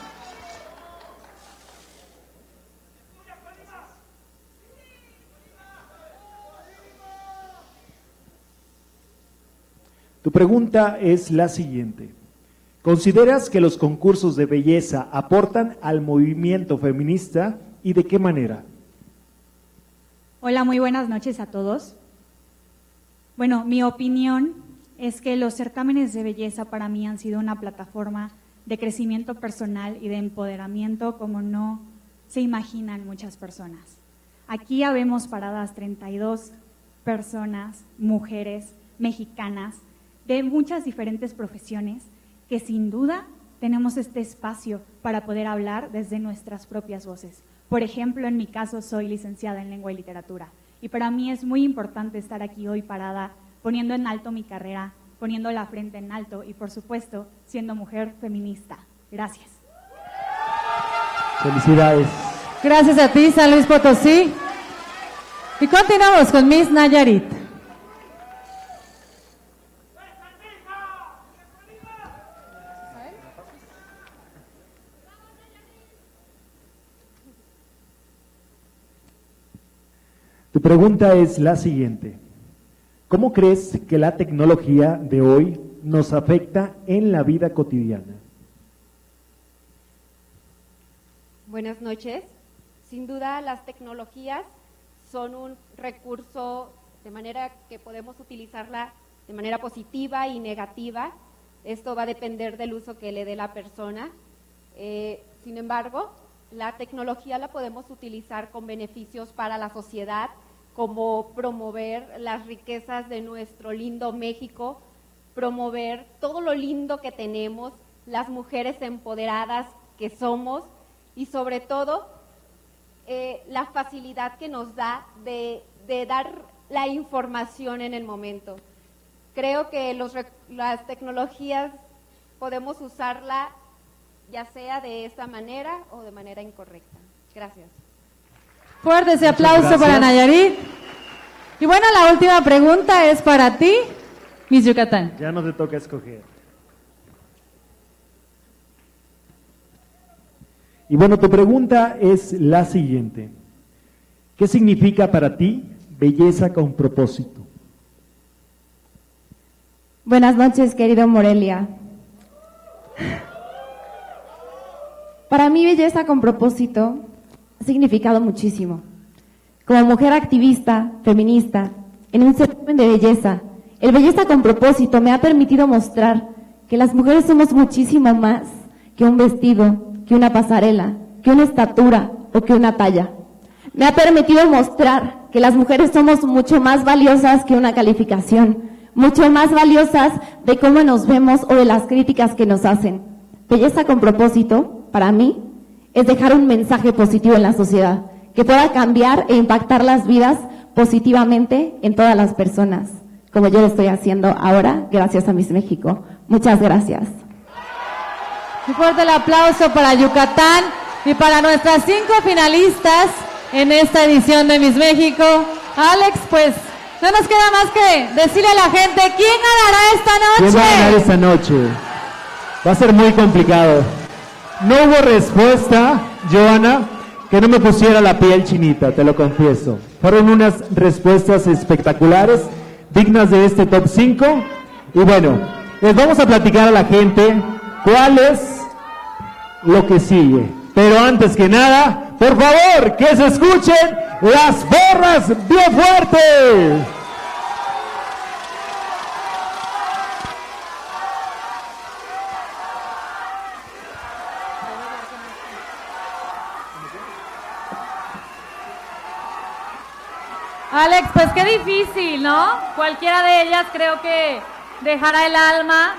Tu pregunta es la siguiente. ¿Consideras que los concursos de belleza aportan al movimiento feminista y de qué manera? Hola, muy buenas noches a todos. Bueno, mi opinión es que los certámenes de belleza para mí han sido una plataforma de crecimiento personal y de empoderamiento como no se imaginan muchas personas. Aquí habemos paradas 32 personas, mujeres, mexicanas, de muchas diferentes profesiones, que sin duda tenemos este espacio para poder hablar desde nuestras propias voces. Por ejemplo, en mi caso soy licenciada en Lengua y Literatura y para mí es muy importante estar aquí hoy parada, poniendo en alto mi carrera, poniendo la frente en alto y por supuesto siendo mujer feminista. Gracias. Felicidades. Gracias a ti, San Luis Potosí. Y continuamos con Miss Nayarit. Tu pregunta es la siguiente. ¿Cómo crees que la tecnología de hoy nos afecta en la vida cotidiana? Buenas noches. Sin duda las tecnologías son un recurso de manera que podemos utilizarla de manera positiva y negativa. Esto va a depender del uso que le dé la persona. Sin embargo, la tecnología la podemos utilizar con beneficios para la sociedad, como promover las riquezas de nuestro lindo México, promover todo lo lindo que tenemos, las mujeres empoderadas que somos y sobre todo la facilidad que nos da de dar la información en el momento. Creo que las tecnologías podemos usarla ya sea de esta manera o de manera incorrecta. Gracias. Fuerte ese aplauso para Nayarit. Y bueno, la última pregunta es para ti, Miss Yucatán. Ya no te toca escoger. Y bueno, tu pregunta es la siguiente. ¿Qué significa para ti belleza con propósito? Buenas noches, querido Morelia. Para mí, belleza con propósito ha significado muchísimo. Como mujer activista, feminista, en un certamen de belleza, el Belleza con Propósito me ha permitido mostrar que las mujeres somos muchísimo más que un vestido, que una pasarela, que una estatura o que una talla. Me ha permitido mostrar que las mujeres somos mucho más valiosas que una calificación, mucho más valiosas de cómo nos vemos o de las críticas que nos hacen. Belleza con propósito, para mí, es dejar un mensaje positivo en la sociedad, que pueda cambiar e impactar las vidas positivamente en todas las personas, como yo lo estoy haciendo ahora, gracias a Miss México. Muchas gracias. Un fuerte el aplauso para Yucatán y para nuestras 5 finalistas en esta edición de Miss México. Alex, pues no nos queda más que decirle a la gente quién ganará esta noche. ¿Quién va a ganar esta noche? Va a ser muy complicado. No hubo respuesta, Joana. que no me pusiera la piel chinita, te lo confieso. Fueron unas respuestas espectaculares, dignas de este top 5. Y bueno, les vamos a platicar a la gente cuál es lo que sigue. Pero antes que nada, por favor, que se escuchen las porras bien fuerte. Alex, pues qué difícil, ¿no? Cualquiera de ellas creo que dejará el alma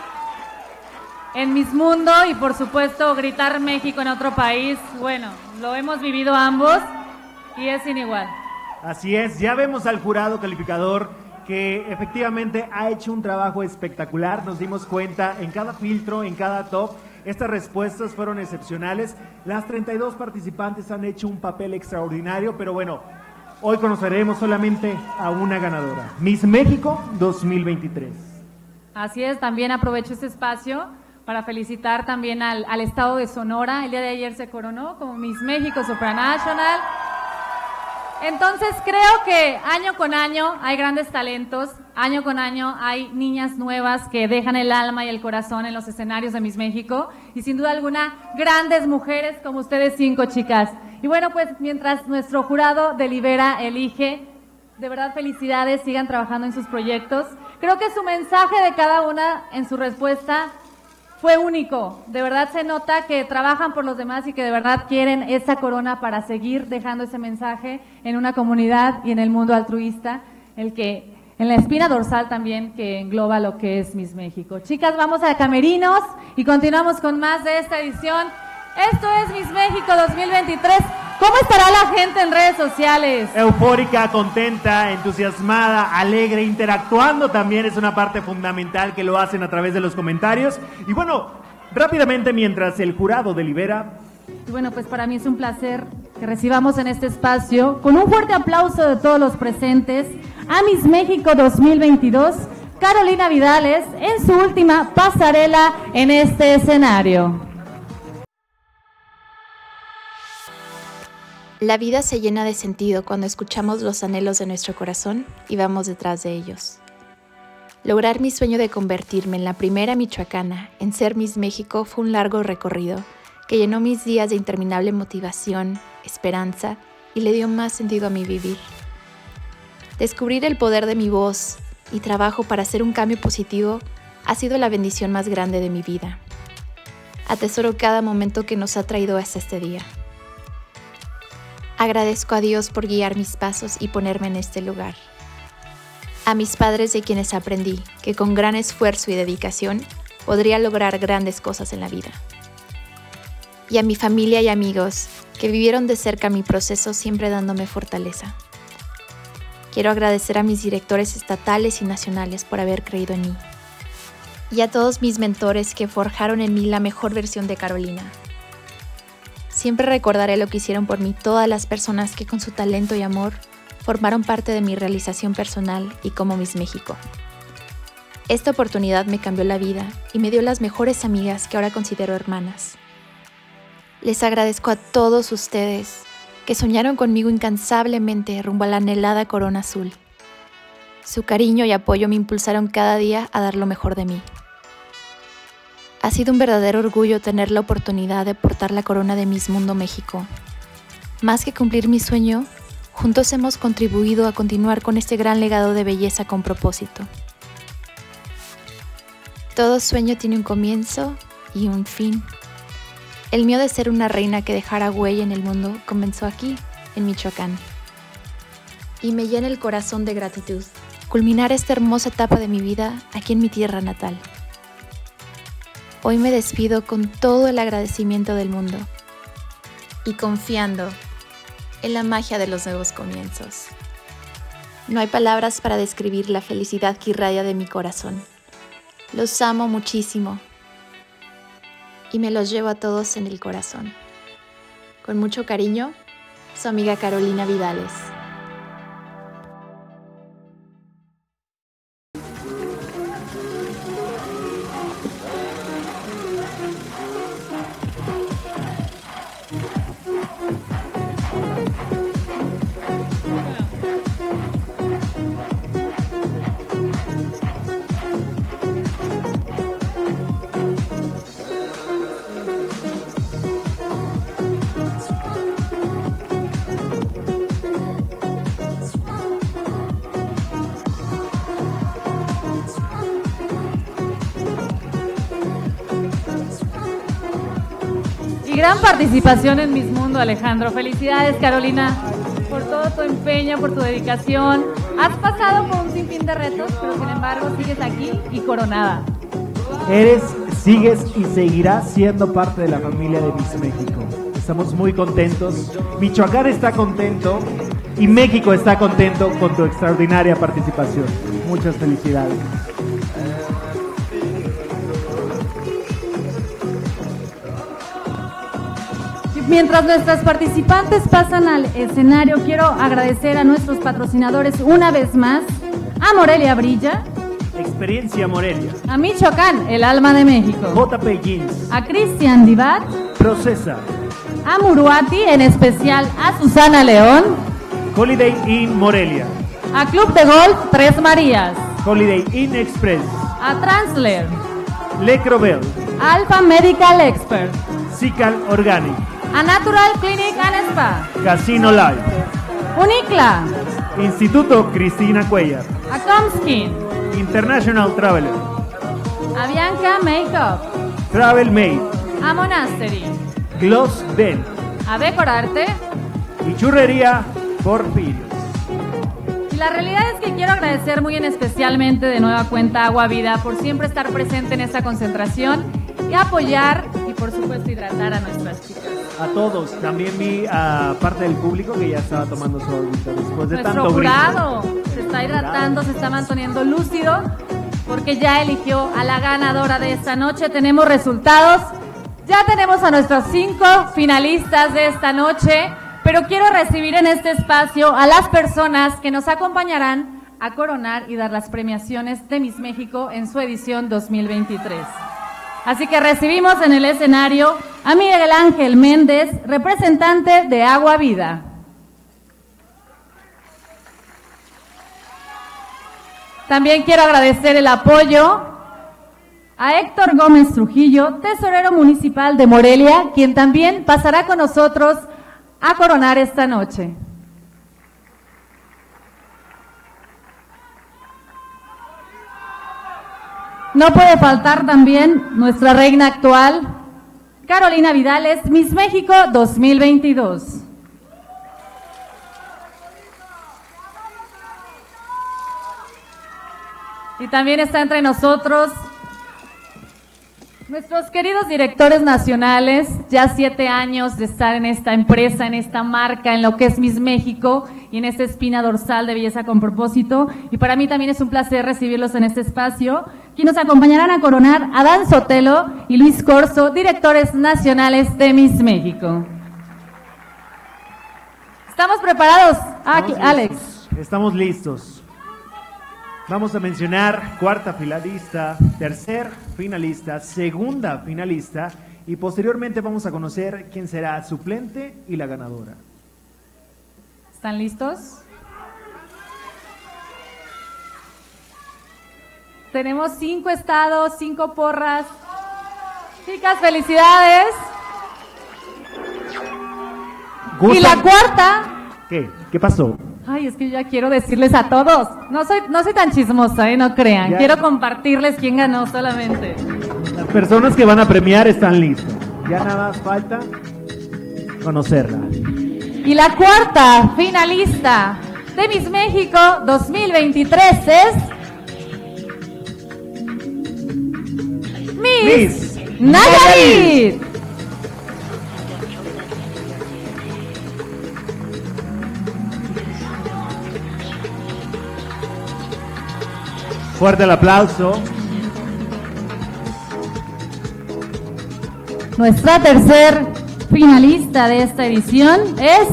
en mis mundos y por supuesto gritar México en otro país. Bueno, lo hemos vivido ambos y es sin igual. Así es, ya vemos al jurado calificador que efectivamente ha hecho un trabajo espectacular. Nos dimos cuenta en cada filtro, en cada top. Estas respuestas fueron excepcionales. Las 32 participantes han hecho un papel extraordinario, pero bueno, hoy conoceremos solamente a una ganadora. Miss México 2023. Así es, también aprovecho este espacio para felicitar también al estado de Sonora. El día de ayer se coronó como Miss México Supranational. Entonces creo que año con año hay grandes talentos, año con año hay niñas nuevas que dejan el alma y el corazón en los escenarios de Miss México y sin duda alguna grandes mujeres como ustedes 5 chicas. Y bueno, pues mientras nuestro jurado delibera, elige, de verdad felicidades, sigan trabajando en sus proyectos. Creo que su mensaje de cada una en su respuesta fue único. De verdad se nota que trabajan por los demás y que de verdad quieren esa corona para seguir dejando ese mensaje en una comunidad y en el mundo altruista, el que en la espina dorsal también que engloba lo que es Miss México. Chicas, vamos a camerinos y continuamos con más de esta edición. Esto es Miss México 2023. ¿Cómo estará la gente en redes sociales? Eufórica, contenta, entusiasmada, alegre, interactuando también es una parte fundamental que lo hacen a través de los comentarios. Y bueno, rápidamente mientras el jurado delibera. Y bueno, pues para mí es un placer que recibamos en este espacio, con un fuerte aplauso de todos los presentes, a Miss México 2022, Carolina Vidales, en su última pasarela en este escenario. La vida se llena de sentido cuando escuchamos los anhelos de nuestro corazón y vamos detrás de ellos. Lograr mi sueño de convertirme en la primera michoacana en ser Miss México fue un largo recorrido que llenó mis días de interminable motivación, esperanza y le dio más sentido a mi vivir. Descubrir el poder de mi voz y trabajo para hacer un cambio positivo ha sido la bendición más grande de mi vida. Atesoro cada momento que nos ha traído hasta este día. Agradezco a Dios por guiar mis pasos y ponerme en este lugar. A mis padres de quienes aprendí que con gran esfuerzo y dedicación podría lograr grandes cosas en la vida. Y a mi familia y amigos que vivieron de cerca mi proceso siempre dándome fortaleza. Quiero agradecer a mis directores estatales y nacionales por haber creído en mí. Y a todos mis mentores que forjaron en mí la mejor versión de Carolina. Siempre recordaré lo que hicieron por mí todas las personas que con su talento y amor formaron parte de mi realización personal y como Miss México. Esta oportunidad me cambió la vida y me dio las mejores amigas que ahora considero hermanas. Les agradezco a todos ustedes que soñaron conmigo incansablemente rumbo a la anhelada corona azul. Su cariño y apoyo me impulsaron cada día a dar lo mejor de mí. Ha sido un verdadero orgullo tener la oportunidad de portar la corona de Miss Mundo México. Más que cumplir mi sueño, juntos hemos contribuido a continuar con este gran legado de belleza con propósito. Todo sueño tiene un comienzo y un fin. El mío de ser una reina que dejara huella en el mundo comenzó aquí, en Michoacán. Y me llena el corazón de gratitud culminar esta hermosa etapa de mi vida aquí en mi tierra natal. Hoy me despido con todo el agradecimiento del mundo y confiando en la magia de los nuevos comienzos. No hay palabras para describir la felicidad que irradia de mi corazón. Los amo muchísimo y me los llevo a todos en el corazón. Con mucho cariño, su amiga Carolina Vidales. Y gran participación en Miss Mundo, Alejandro. Felicidades, Carolina, por todo tu empeño, por tu dedicación. Has pasado por un sinfín de retos, pero sin embargo sigues aquí y coronada. Sigues y seguirás siendo parte de la familia de Miss México. Estamos muy contentos. Michoacán está contento y México está contento con tu extraordinaria participación. Muchas felicidades. Mientras nuestras participantes pasan al escenario, quiero agradecer a nuestros patrocinadores una vez más, a Morelia Brilla, Experiencia Morelia, a Michoacán, el alma de México, JP Jeans, a Cristian Divat, Procesa, a Muruati, en especial a Susana León, Holiday Inn Morelia, a Club de Golf Tres Marías, Holiday Inn Express, a Transler, Le Crobel, Alpha Medical Expert, Cical Organic, a Natural Clinic and Spa, Casino Live, Unicla, Instituto Cristina Cuellar, a Comskin, International Traveler, a Bianca Makeup, Travel Made, a Monastery, Gloss Den, a Decorarte y Churrería Porfirios. Y la realidad es que quiero agradecer muy en especialmente de nueva cuenta a Agua Vida por siempre estar presente en esta concentración y apoyar y por supuesto hidratar a nuestras chicas. A todos, también vi a parte del público que ya estaba tomando su agüita después de Nuestro tanto jurado grito. se está hidratando, se está manteniendo lúcido porque ya eligió a la ganadora de esta noche. Tenemos resultados, ya tenemos a nuestros 5 finalistas de esta noche, pero quiero recibir en este espacio a las personas que nos acompañarán a coronar y dar las premiaciones de Miss México en su edición 2023. Así que recibimos en el escenario a Miguel Ángel Méndez, representante de Agua Vida. También quiero agradecer el apoyo a Héctor Gómez Trujillo, tesorero municipal de Morelia, quien también pasará con nosotros a coronar esta noche. No puede faltar también nuestra reina actual, Carolina Vidales, Miss México 2022. Y también está entre nosotros nuestros queridos directores nacionales, ya 7 años de estar en esta empresa, en esta marca, en lo que es Miss México y en esta espina dorsal de belleza con propósito. Y para mí también es un placer recibirlos en este espacio. Aquí nos acompañarán a coronar a Dan Sotelo y Luis Corso, directores nacionales de Miss México. ¿Estamos preparados, Alex? Estamos listos. Vamos a mencionar cuarta finalista, tercer finalista, segunda finalista y posteriormente vamos a conocer quién será suplente y la ganadora. ¿Están listos? Tenemos 5 estados, 5 porras. Chicas, felicidades. ¿Gustan? Y la cuarta. ¿Qué? ¿Qué pasó? Ay, es que yo ya quiero decirles a todos. No soy tan chismosa, no crean. Ya. Quiero compartirles quién ganó solamente. Las personas que van a premiar están listas. Ya nada más falta conocerla. Y la cuarta finalista de Miss México 2023 es Miss Nayarit. Fuerte el aplauso. Nuestra tercer finalista de esta edición es...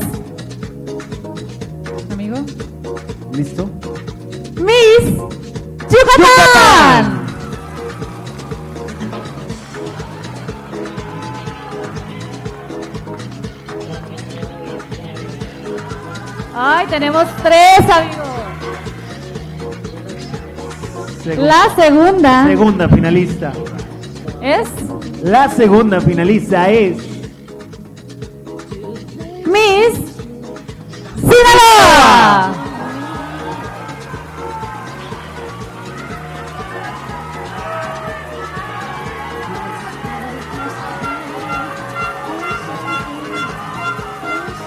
Amigo. ¿Listo? Miss Yucatán. Ay, tenemos 3, amigos. La segunda. Segunda finalista. ¿Es? La segunda finalista es Miss Sinaloa.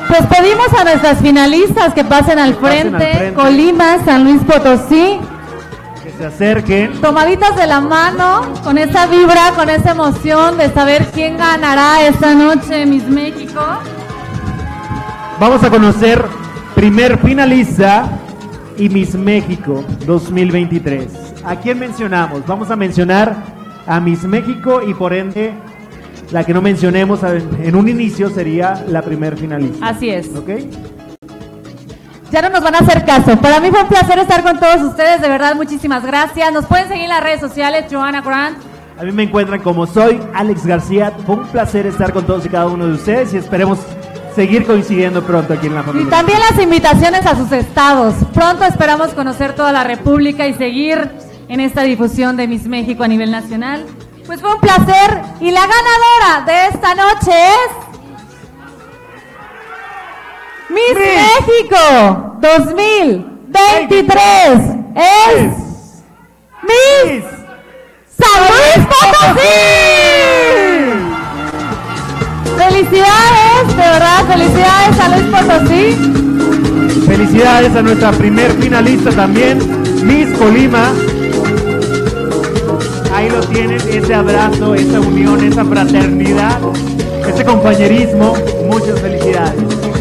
Pues pedimos a nuestras finalistas que pasen al frente. Colima, San Luis Potosí. Que se acerquen. Tomaditas de la mano, con esa vibra, con esa emoción de saber quién ganará esta noche Miss México. Vamos a conocer primer finalista y Miss México 2023. ¿A quién mencionamos? Vamos a mencionar a Miss México y por ende la que no mencionemos en un inicio sería la primer finalista. Así es. ¿Ok? Ya no nos van a hacer caso. Para mí fue un placer estar con todos ustedes, de verdad, muchísimas gracias. Nos pueden seguir en las redes sociales, Joanna Grant. A mí me encuentran como soy Alex García. Fue un placer estar con todos y cada uno de ustedes y esperemos seguir coincidiendo pronto aquí en la familia. Y también las invitaciones a sus estados. Pronto esperamos conocer toda la República y seguir en esta difusión de Miss México a nivel nacional. Pues fue un placer y la ganadora de esta noche es Miss México 2023 es Miss San Luis Potosí. Felicidades, de verdad, felicidades a Luis Potosí. Felicidades a nuestra primer finalista también, Miss Colima. Ahí lo tienen, ese abrazo, esa unión, esa fraternidad, ese compañerismo. Muchas felicidades.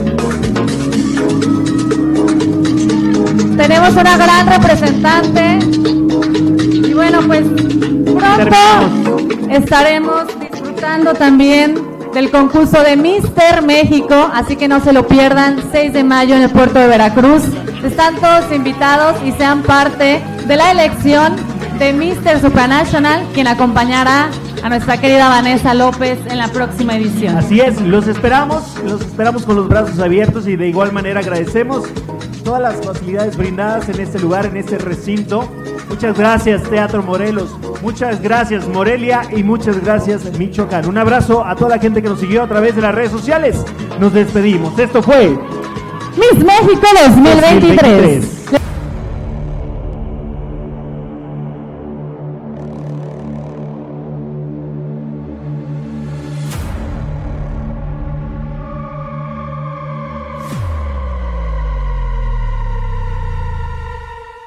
Tenemos una gran representante y bueno, pues pronto estaremos disfrutando también del concurso de Mister México, así que no se lo pierdan, 6 de mayo en el puerto de Veracruz. Están todos invitados y sean parte de la elección de Mister Supranational, quien acompañará a nuestra querida Vanessa López en la próxima edición. Así es, los esperamos con los brazos abiertos y de igual manera agradecemos todas las facilidades brindadas en este lugar, en este recinto. Muchas gracias Teatro Morelos, muchas gracias Morelia y muchas gracias Michoacán. Un abrazo a toda la gente que nos siguió a través de las redes sociales. Nos despedimos. Esto fue Miss México 2023.